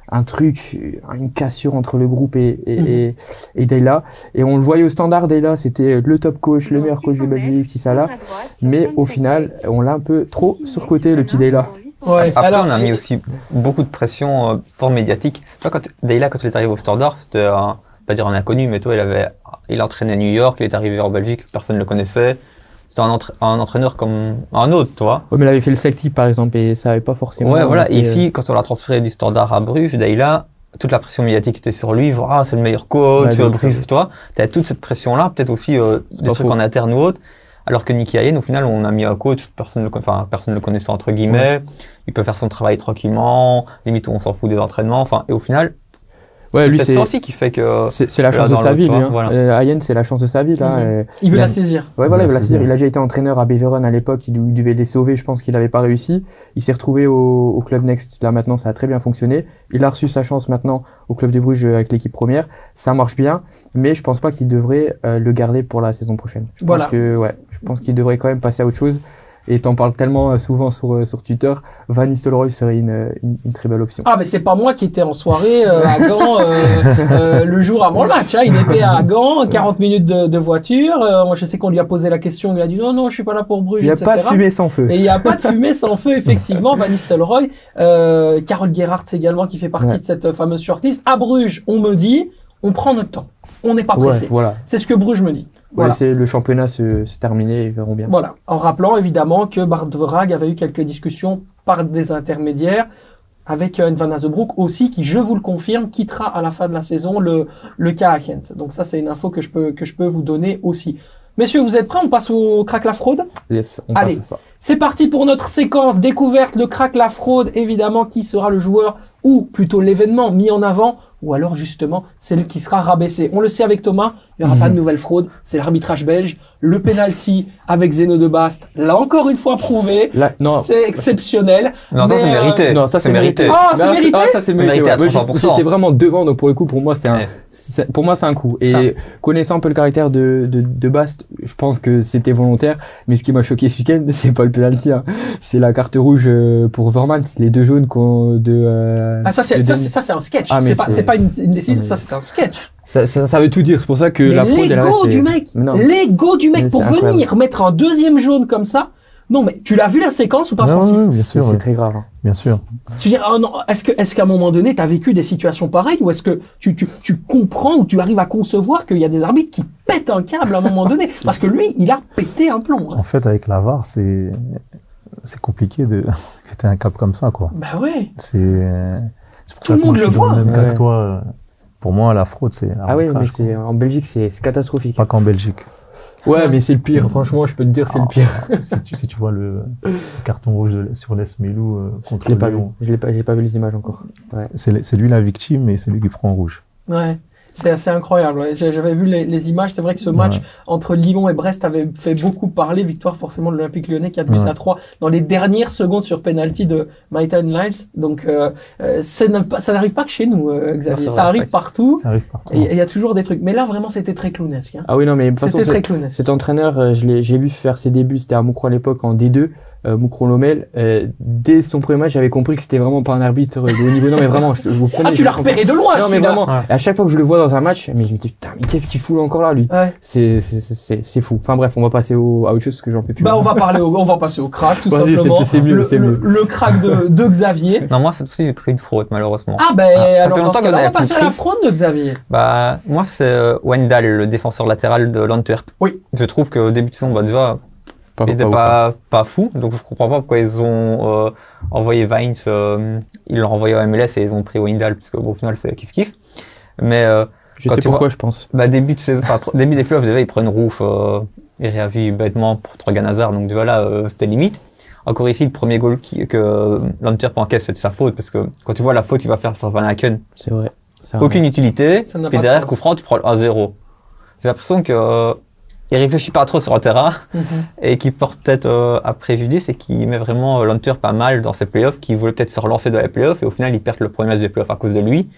un truc, une cassure entre le groupe et, et, mmh. et, et Deila. Et on le voyait au standard, Deila, c'était le top coach, le meilleur coach de Belgique, si ça là. Mais au final, on l'a un peu trop surcoté, le petit Deila. Ouais, Après, alors, on a mis aussi beaucoup de pression euh, fort médiatique. Tu vois, quand Deila, quand il est arrivé au standard, c'était un, pas dire un inconnu, mais toi, il avait, il entraînait à New York, il est arrivé en Belgique, personne ne le connaissait. C'était un, entra un entraîneur comme un autre, tu vois. Ouais, mais il avait fait le Celtic, par exemple, et ça avait pas forcément... Ouais, voilà. Et ici, quand on l'a transféré du Standard à Bruges, Deila, toute la pression médiatique était sur lui. Genre, ah, c'est le meilleur coach, ouais, Bruges, tu vois. T'as toute cette pression-là, peut-être aussi euh, des trucs faux. en interne ou autre. Alors que Nicky Hayden, au final, on a mis un coach, personne ne enfin, personne le connaissait, entre guillemets. Ouais. Il peut faire son travail tranquillement. Limite, on s'en fout des entraînements. Enfin, et au final... Ouais, lui, c'est ça aussi qui fait que. C'est la chance de sa vie, lui. Hein. Voilà. Euh, Hayden, c'est la chance de sa vie, là. Mmh. Il veut il la a... saisir. Ouais, voilà, il veut la saisir. Il a déjà été entraîneur à Beveren à l'époque, il, il devait les sauver, je pense qu'il n'avait pas réussi. Il s'est retrouvé au, au Club Next, là maintenant, ça a très bien fonctionné. Il a reçu sa chance maintenant au Club de Bruges avec l'équipe première. Ça marche bien, mais je pense pas qu'il devrait euh, le garder pour la saison prochaine. Je voilà. pense que, ouais, je pense qu'il devrait quand même passer à autre chose. Et t'en parles tellement souvent sur, sur Twitter, Van Nistelrooy serait une, une, une très belle option. Ah, mais c'est pas moi qui étais en soirée euh, à Gand euh, euh, le jour avant le match. Hein. Il était à Gand, quarante minutes de, de voiture. Euh, moi, je sais qu'on lui a posé la question, il a dit non, non, je suis pas là pour Bruges, il n'y a et cetera. pas de fumée sans feu. Et il n'y a pas de fumée sans feu, effectivement. Van Nistelrooy, euh, Carole Gerhardt également qui fait partie ouais. de cette fameuse shortlist. À Bruges, on me dit, on prend notre temps. On n'est pas pressé. Ouais, voilà. C'est ce que Bruges me dit. Voilà. Ouais, le championnat se, se terminé, ils verront bien. Voilà. En rappelant évidemment que Bart Vrag avait eu quelques discussions par des intermédiaires avec euh, Van Azebroek aussi, qui, je vous le confirme, quittera à la fin de la saison le, le K A Kent. Donc ça, c'est une info que je peux, que je peux vous donner aussi. Messieurs, vous êtes prêts? On passe au crack la fraude? Yes, on Allez, passe à ça. C'est parti pour notre séquence découverte, le crack la fraude, évidemment, qui sera le joueur ou plutôt l'événement mis en avant, ou alors justement celui qui sera rabaissé. On le sait avec Thomas, il n'y aura mmh. pas de nouvelle fraude, c'est l'arbitrage belge, le penalty avec Zeno de Bast, là encore une fois prouvé, c'est exceptionnel. Non, ça c'est euh, mérité. Non, ça c'est mérité. Ah, c'est mérité. Ah, ça c'est mérité. mérité à trois cents pour cent. J'étais vraiment devant, donc pour le coup, pour moi, c'est un, ouais. pour moi, c'est un coup. Et ça. Connaissant un peu le caractère de, de, de Bast, je pense que c'était volontaire, mais ce qui m'a choqué ce week-end, c'est pas le penalty, hein. C'est la carte rouge pour Vermaat, les deux jaunes de, euh, Ah, ça c'est, ça, ça c'est un sketch. Ah, c'est pas, c'est pas une, une décision, mais ça c'est un sketch. Ça, ça, ça veut tout dire. C'est pour ça que mais la fraude, l'ego du mec, l'ego du mec pour venir incroyable. Mettre un deuxième jaune comme ça. Non, mais tu l'as vu la séquence ou pas, non, Francis? Oui, bien sûr. C'est ouais. très grave. Hein. Bien sûr. Tu dis, oh non, est-ce que, est-ce qu'à un moment donné, t'as vécu des situations pareilles ou est-ce que tu, tu, tu comprends ou tu arrives à concevoir qu'il y a des arbitres qui pètent un câble à un moment donné? Parce que lui, il a pété un plomb. Hein. En fait, avec la V A R, c'est, c'est compliqué de péter un câble comme ça, quoi. Bah ouais. C'est, c'est pour tout ça le monde le voit. Même ouais. que toi, pour moi, la fraude, c'est. Ah oui, mais c'est, en Belgique, c'est, c'est catastrophique. Pas qu'en Belgique. Ouais, mais c'est le pire. Franchement, je peux te dire, c'est le pire. si, tu, si tu vois le, le carton rouge de, sur Les Melou euh, contre je l'ai pas vu. Lyon. Je l'ai pas, j'ai pas vu les images encore. Ouais. C'est, c'est lui la victime et c'est lui qui prend en rouge. Ouais. C'est assez incroyable. Ouais. J'avais vu les, les images. C'est vrai que ce match ouais. entre Lyon et Brest avait fait beaucoup parler. Victoire forcément de l'Olympique Lyonnais quatre buts à trois dans les dernières secondes sur penalty de Maïtan Lyles. Donc euh, ça n'arrive pas que chez nous, euh, Xavier. Non, ça, vrai, arrive ouais. partout. Ça arrive partout. Et il y a toujours des trucs. Mais là vraiment c'était très clownesque. Hein. Ah oui non mais c'était très clownesque. Cet entraîneur, je l'ai, j'ai vu faire ses débuts. C'était à Moukro à l'époque en D deux. Euh, Moukro Lomel, euh, dès son premier match, j'avais compris que c'était vraiment pas un arbitre de haut niveau. Non, mais vraiment, je, je vous promets. Ah, tu l'as repéré de loin, non, mais vraiment. Ouais. À chaque fois que je le vois dans un match, mais je me dis, putain, mais qu'est-ce qu'il fout encore là, lui? Ouais. C'est, c'est, c'est, c'est fou. Enfin bref, on va passer au, à autre chose parce que j'en peux plus. Bah, on va parler au, on va passer au crack, tout Vas-y, simplement. C'est, c'est mieux, le, c'est mieux. Le, le crack de, de Xavier. Non, moi, cette fois-ci, j'ai pris une fraude, malheureusement. Ah, ben, ah, alors, dans ce cas-là, on va passer à la fraude de Xavier. Bah, moi, c'est euh, Wendal, le défenseur latéral de l'Antwerp. Oui. Je trouve qu'au début de saison, bah, déjà, Pas, il n'était pas, pas, pas fou, donc je comprends pas pourquoi ils ont euh, envoyé Vines, euh, ils l'ont renvoyé au M L S et ils ont pris Wendal, parce qu'au bon, final c'est kiff kiff. Mais euh, je sais pourquoi vois, je pense. Bah début de saison, enfin, début des playoffs, déjà ils prennent rouge, euh, ils réagissent bêtement pour Torgan Hazard, donc déjà là euh, c'était limite. Encore ici, le premier goal qui, que l'Antwerp encaisse, c'est de sa faute, parce que quand tu vois la faute qu'il va faire sur Van Aken, c'est vrai. C'est aucune vrai. utilité, puis derrière coup franc, tu prends un zéro. J'ai l'impression que euh, il réfléchit pas trop sur le terrain mm-hmm. et qui porte peut-être euh, à préjudice et qui met vraiment euh, l'Antwerp pas mal dans ses playoffs, qui voulait peut-être se relancer dans les playoffs et au final il perd le premier match des playoffs à cause de lui.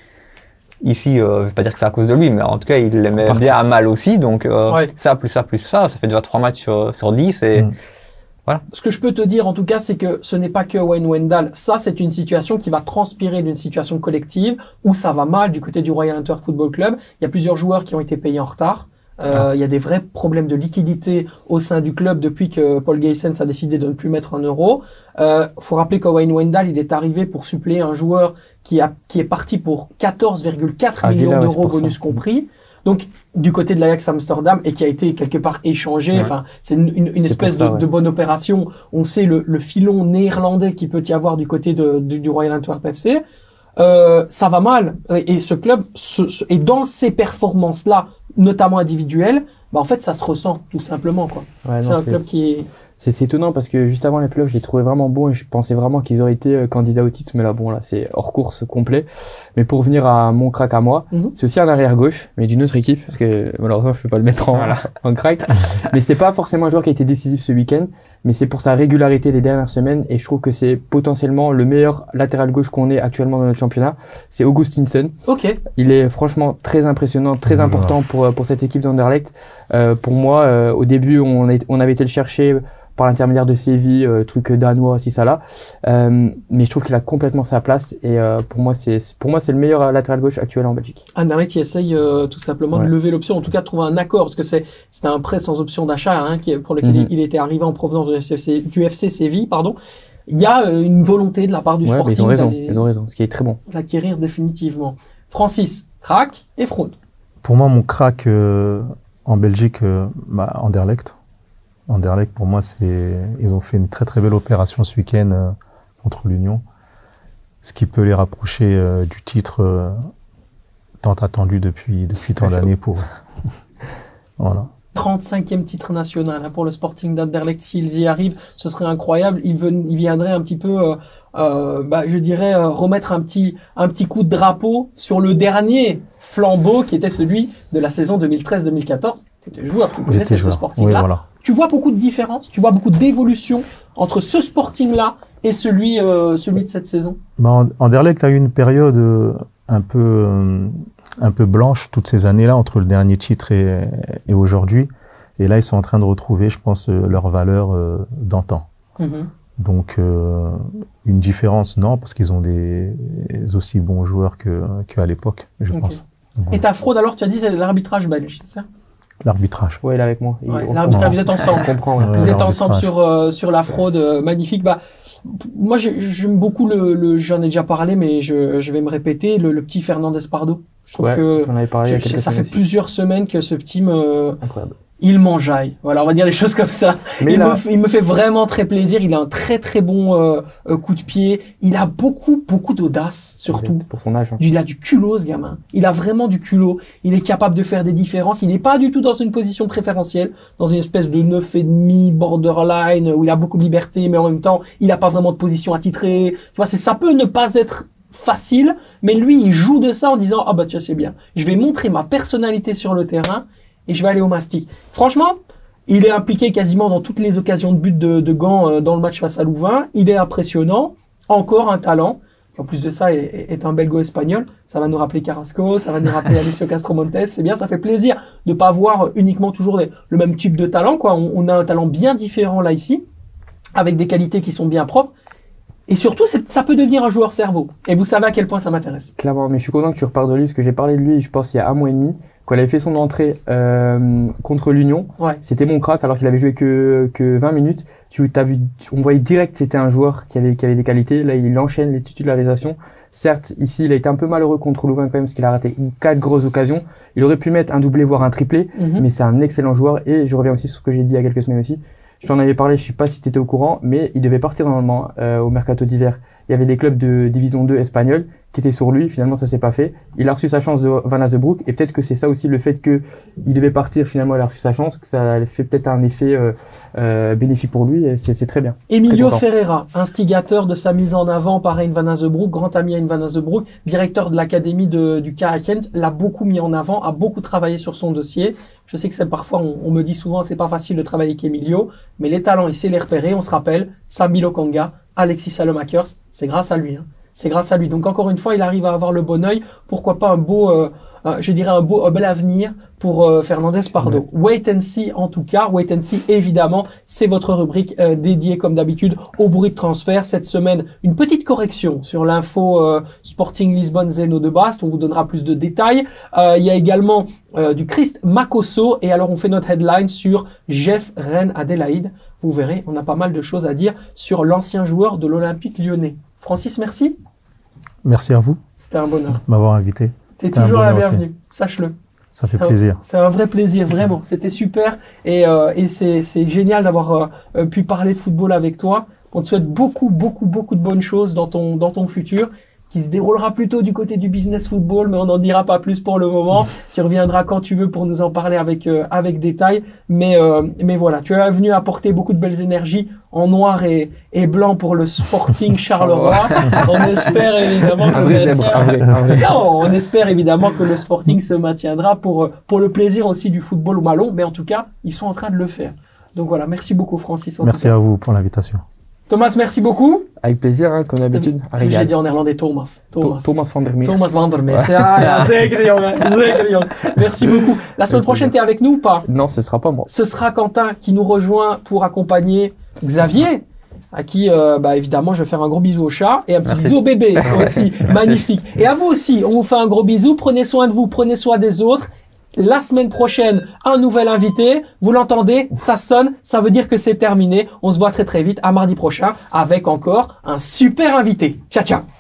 Ici, euh, je vais pas dire que c'est à cause de lui, mais en tout cas il les met bien à mal aussi, donc euh, ouais. ça plus ça plus ça, ça fait déjà trois matchs euh, sur dix et mm. Voilà. Ce que je peux te dire, en tout cas, c'est que ce n'est pas que Wayne Wendell. Ça, c'est une situation qui va transpirer d'une situation collective où ça va mal du côté du Royal Antwerp Football Club. Il y a plusieurs joueurs qui ont été payés en retard. Euh, ah. Il y a des vrais problèmes de liquidité au sein du club depuis que Paul Gaysens a décidé de ne plus mettre un euro. Euh, faut rappeler que Wayne Wendell, il est arrivé pour suppléer un joueur qui a, qui est parti pour quatorze virgule quatre ah, millions d'euros, bonus ça. compris. Donc, du côté de l'Ajax Amsterdam, et qui a été quelque part échangé, ouais. enfin, c'est une, une, une espèce ça, de, ouais. de bonne opération. On sait le, le filon néerlandais qu'il peut y avoir du côté de, de, du Royal Antwerp F C. Euh, ça va mal. Et ce club, ce, ce, et dans ces performances-là, notamment individuelles, bah, en fait, ça se ressent, tout simplement, quoi. Ouais, c'est non, un club qui est... C'est, c'est étonnant parce que juste avant les playoffs, je les trouvais vraiment bons et je pensais vraiment qu'ils auraient été candidats au titre. Mais là, bon, là, c'est hors course complet. Mais pour revenir à mon crack à moi, mm-hmm. c'est aussi un arrière gauche, mais d'une autre équipe, parce que malheureusement, je peux pas le mettre en, voilà. en crack. Mais c'est pas forcément un joueur qui a été décisif ce week-end, mais c'est pour sa régularité des dernières semaines et je trouve que c'est potentiellement le meilleur latéral gauche qu'on ait actuellement dans notre championnat. C'est Augustinsson. Ok. Il est franchement très impressionnant, très mmh, important pour pour cette équipe d'Anderlecht. Euh, pour moi, euh, au début, on, a, on avait été le chercher par l'intermédiaire de Séville, euh, truc danois, si ça là. Euh, mais je trouve qu'il a complètement sa place et euh, pour moi c'est pour moi c'est le meilleur latéral gauche actuel en Belgique. Anderlecht qui essaye euh, tout simplement ouais. de lever l'option, en tout cas de trouver un accord parce que c'est c'était un prêt sans option d'achat hein, qui pour lequel mm-hmm. il était arrivé en provenance du F C, du F C Séville, pardon. Il y a euh, une volonté de la part du ouais, Sporting ils ont raison, ils ont raison, ce qui est très bon. L'acquérir définitivement. Francis, crack et fraude. Pour moi mon crack euh, en Belgique, euh, bah, Anderlecht. Anderlecht, pour moi, c'est, ils ont fait une très très belle opération ce week-end euh, contre l'Union, ce qui peut les rapprocher euh, du titre euh, tant attendu depuis depuis tant d'années pour. Voilà. trente-cinquième titre national hein, pour le Sporting d'Anderlecht. S'ils y arrivent, ce serait incroyable. Ils, ven, ils viendraient un petit peu, euh, euh, bah, je dirais, euh, remettre un petit un petit coup de drapeau sur le dernier flambeau qui était celui de la saison deux mille treize deux mille quatorze. Tu étais joueur, tu connaissais ce Sporting-là. Oui, voilà. Tu vois beaucoup de différences, tu vois beaucoup d'évolution entre ce Sporting-là et celui euh, celui de cette saison. Bah, Anderlecht a eu une période euh, un peu euh, un peu blanche toutes ces années-là entre le dernier titre et, et aujourd'hui. Et là, ils sont en train de retrouver, je pense, euh, leur valeur euh, d'antan. Mm-hmm. Donc, euh, une différence, non, parce qu'ils ont des, des aussi bons joueurs que qu'à l'époque, je okay. pense. Donc, et ta fraude, alors, tu as dit, c'est l'arbitrage belge, c'est ça? L'arbitrage. Oui, il est avec moi. Ouais, l'arbitrage, vous êtes ensemble. On comprend, ouais. Vous êtes ensemble sur euh, sur la fraude euh, magnifique. Bah, moi, j'aime beaucoup le, le j'en ai déjà parlé, mais je je vais me répéter le, le petit Fernandez Pardo. Je trouve ouais, que j'en avais parlé il y a quelques ça fait aussi. plusieurs semaines que ce petit me incroyable. Il m'enjaille. Voilà, on va dire les choses comme ça. Mais il, là... me, il me fait vraiment très plaisir. Il a un très très bon euh, euh, coup de pied. Il a beaucoup beaucoup d'audace, surtout. Pour son âge. Hein. Il a du culot, ce gamin. Il a vraiment du culot. Il est capable de faire des différences. Il n'est pas du tout dans une position préférentielle, dans une espèce de neuf et demi borderline où il a beaucoup de liberté, mais en même temps, il n'a pas vraiment de position attitrée. Tu vois, c'est ça peut ne pas être facile, mais lui, il joue de ça en disant ah bah tu sais c'est bien. Je vais montrer ma personnalité sur le terrain. Et je vais aller au mastic. Franchement, il est impliqué quasiment dans toutes les occasions de but de, de Gand euh, dans le match face à Louvain. Il est impressionnant. Encore un talent. Qui en plus de ça est, est un belgo-espagnol. Ça va nous rappeler Carrasco, ça va nous rappeler Alessio Castromontes. C'est bien, ça fait plaisir de pas voir uniquement toujours les, le même type de talent, quoi. On, on a un talent bien différent là ici, avec des qualités qui sont bien propres. Et surtout, ça peut devenir un joueur cerveau. Et vous savez à quel point ça m'intéresse. Clairement, mais je suis content que tu reparles de lui, parce que j'ai parlé de lui, je pense, il y a un mois et demi. Quand il avait fait son entrée euh, contre l'Union, ouais. c'était mon crack alors qu'il avait joué que que vingt minutes. Tu t'as vu, on voyait direct que c'était un joueur qui avait qui avait des qualités. Là, il enchaîne les titularisations. Certes, ici, il a été un peu malheureux contre Louvain quand même parce qu'il a raté quatre grosses occasions. Il aurait pu mettre un doublé voire un triplé, mm-hmm. mais c'est un excellent joueur. Et je reviens aussi sur ce que j'ai dit il y a quelques semaines aussi. Je t'en avais parlé, je sais pas si tu étais au courant, mais il devait partir normalement euh, au mercato d'hiver. Il y avait des clubs de division deux espagnols qui étaient sur lui. Finalement, ça s'est pas fait. Il a reçu sa chance de Van Azebroek et peut-être que c'est ça aussi le fait que il devait partir. Finalement, il a reçu sa chance, que ça fait peut-être un effet euh, euh, bénéfique pour lui. Et c'est, c'est très bien. Emilio Ferreira, instigateur de sa mise en avant par Hein Van Azebroek, grand ami à Hein Van Azebroek, directeur de l'académie de, du K A Gent, l'a beaucoup mis en avant, a beaucoup travaillé sur son dossier. Je sais que c'est parfois, on, on me dit souvent, c'est pas facile de travailler avec Emilio, mais les talents, il sait les repérer. On se rappelle, Sami Lokonga, Alexis Salomakers, c'est grâce à lui. Hein. C'est grâce à lui. Donc encore une fois, il arrive à avoir le bon œil. Pourquoi pas un beau, euh, euh, je dirais un beau, un bel avenir pour euh, Fernandez Pardo. Ouais. Wait and see en tout cas. Wait and see évidemment, c'est votre rubrique euh, dédiée comme d'habitude au bruit de transfert. Cette semaine, une petite correction sur l'info euh, Sporting Lisbonne Zeno de Bast. On vous donnera plus de détails. Euh, il y a également euh, du Christ Makosso et alors on fait notre headline sur Jeff Rennes Adélaïde. Vous verrez, on a pas mal de choses à dire sur l'ancien joueur de l'Olympique Lyonnais. Francis, merci. Merci à vous. C'était un bonheur. De m'avoir invité. T'es toujours la bienvenue, sache-le. Ça fait plaisir. C'est un vrai plaisir, vraiment. C'était super et, euh, et c'est, c'est génial d'avoir euh, pu parler de football avec toi. On te souhaite beaucoup, beaucoup, beaucoup de bonnes choses dans ton, dans ton futur, qui se déroulera plutôt du côté du business football, mais on n'en dira pas plus pour le moment. Tu reviendras quand tu veux pour nous en parler avec euh, avec détail. Mais euh, mais voilà, tu es venu apporter beaucoup de belles énergies en noir et et blanc pour le Sporting Charleroi. On espère évidemment que Un le vrai zèbre, un vrai, un vrai. non, on espère évidemment que le Sporting se maintiendra pour pour le plaisir aussi du football wallon. Mais en tout cas, ils sont en train de le faire. Donc voilà, merci beaucoup Francis. En Merci à vous pour l'invitation. Thomas, merci beaucoup. Avec plaisir, hein, comme d'habitude. J'ai dit en néerlandais Thomas. Thomas. Thomas van der Meers. Thomas van der Meers. Ja, ja, zeker jongen, zeker jongen. Merci beaucoup. La semaine prochaine, t'es avec nous ou pas? Non, ce sera pas moi. Ce sera Quentin qui nous rejoint pour accompagner Xavier, à qui, euh, bah, évidemment, je vais faire un gros bisou au chat et un petit Merci. bisou au bébé aussi. Magnifique. Et à vous aussi, on vous fait un gros bisou. Prenez soin de vous, prenez soin des autres. La semaine prochaine, un nouvel invité. Vous l'entendez, ça sonne, ça veut dire que c'est terminé. On se voit très très vite à mardi prochain avec encore un super invité. Ciao, ciao.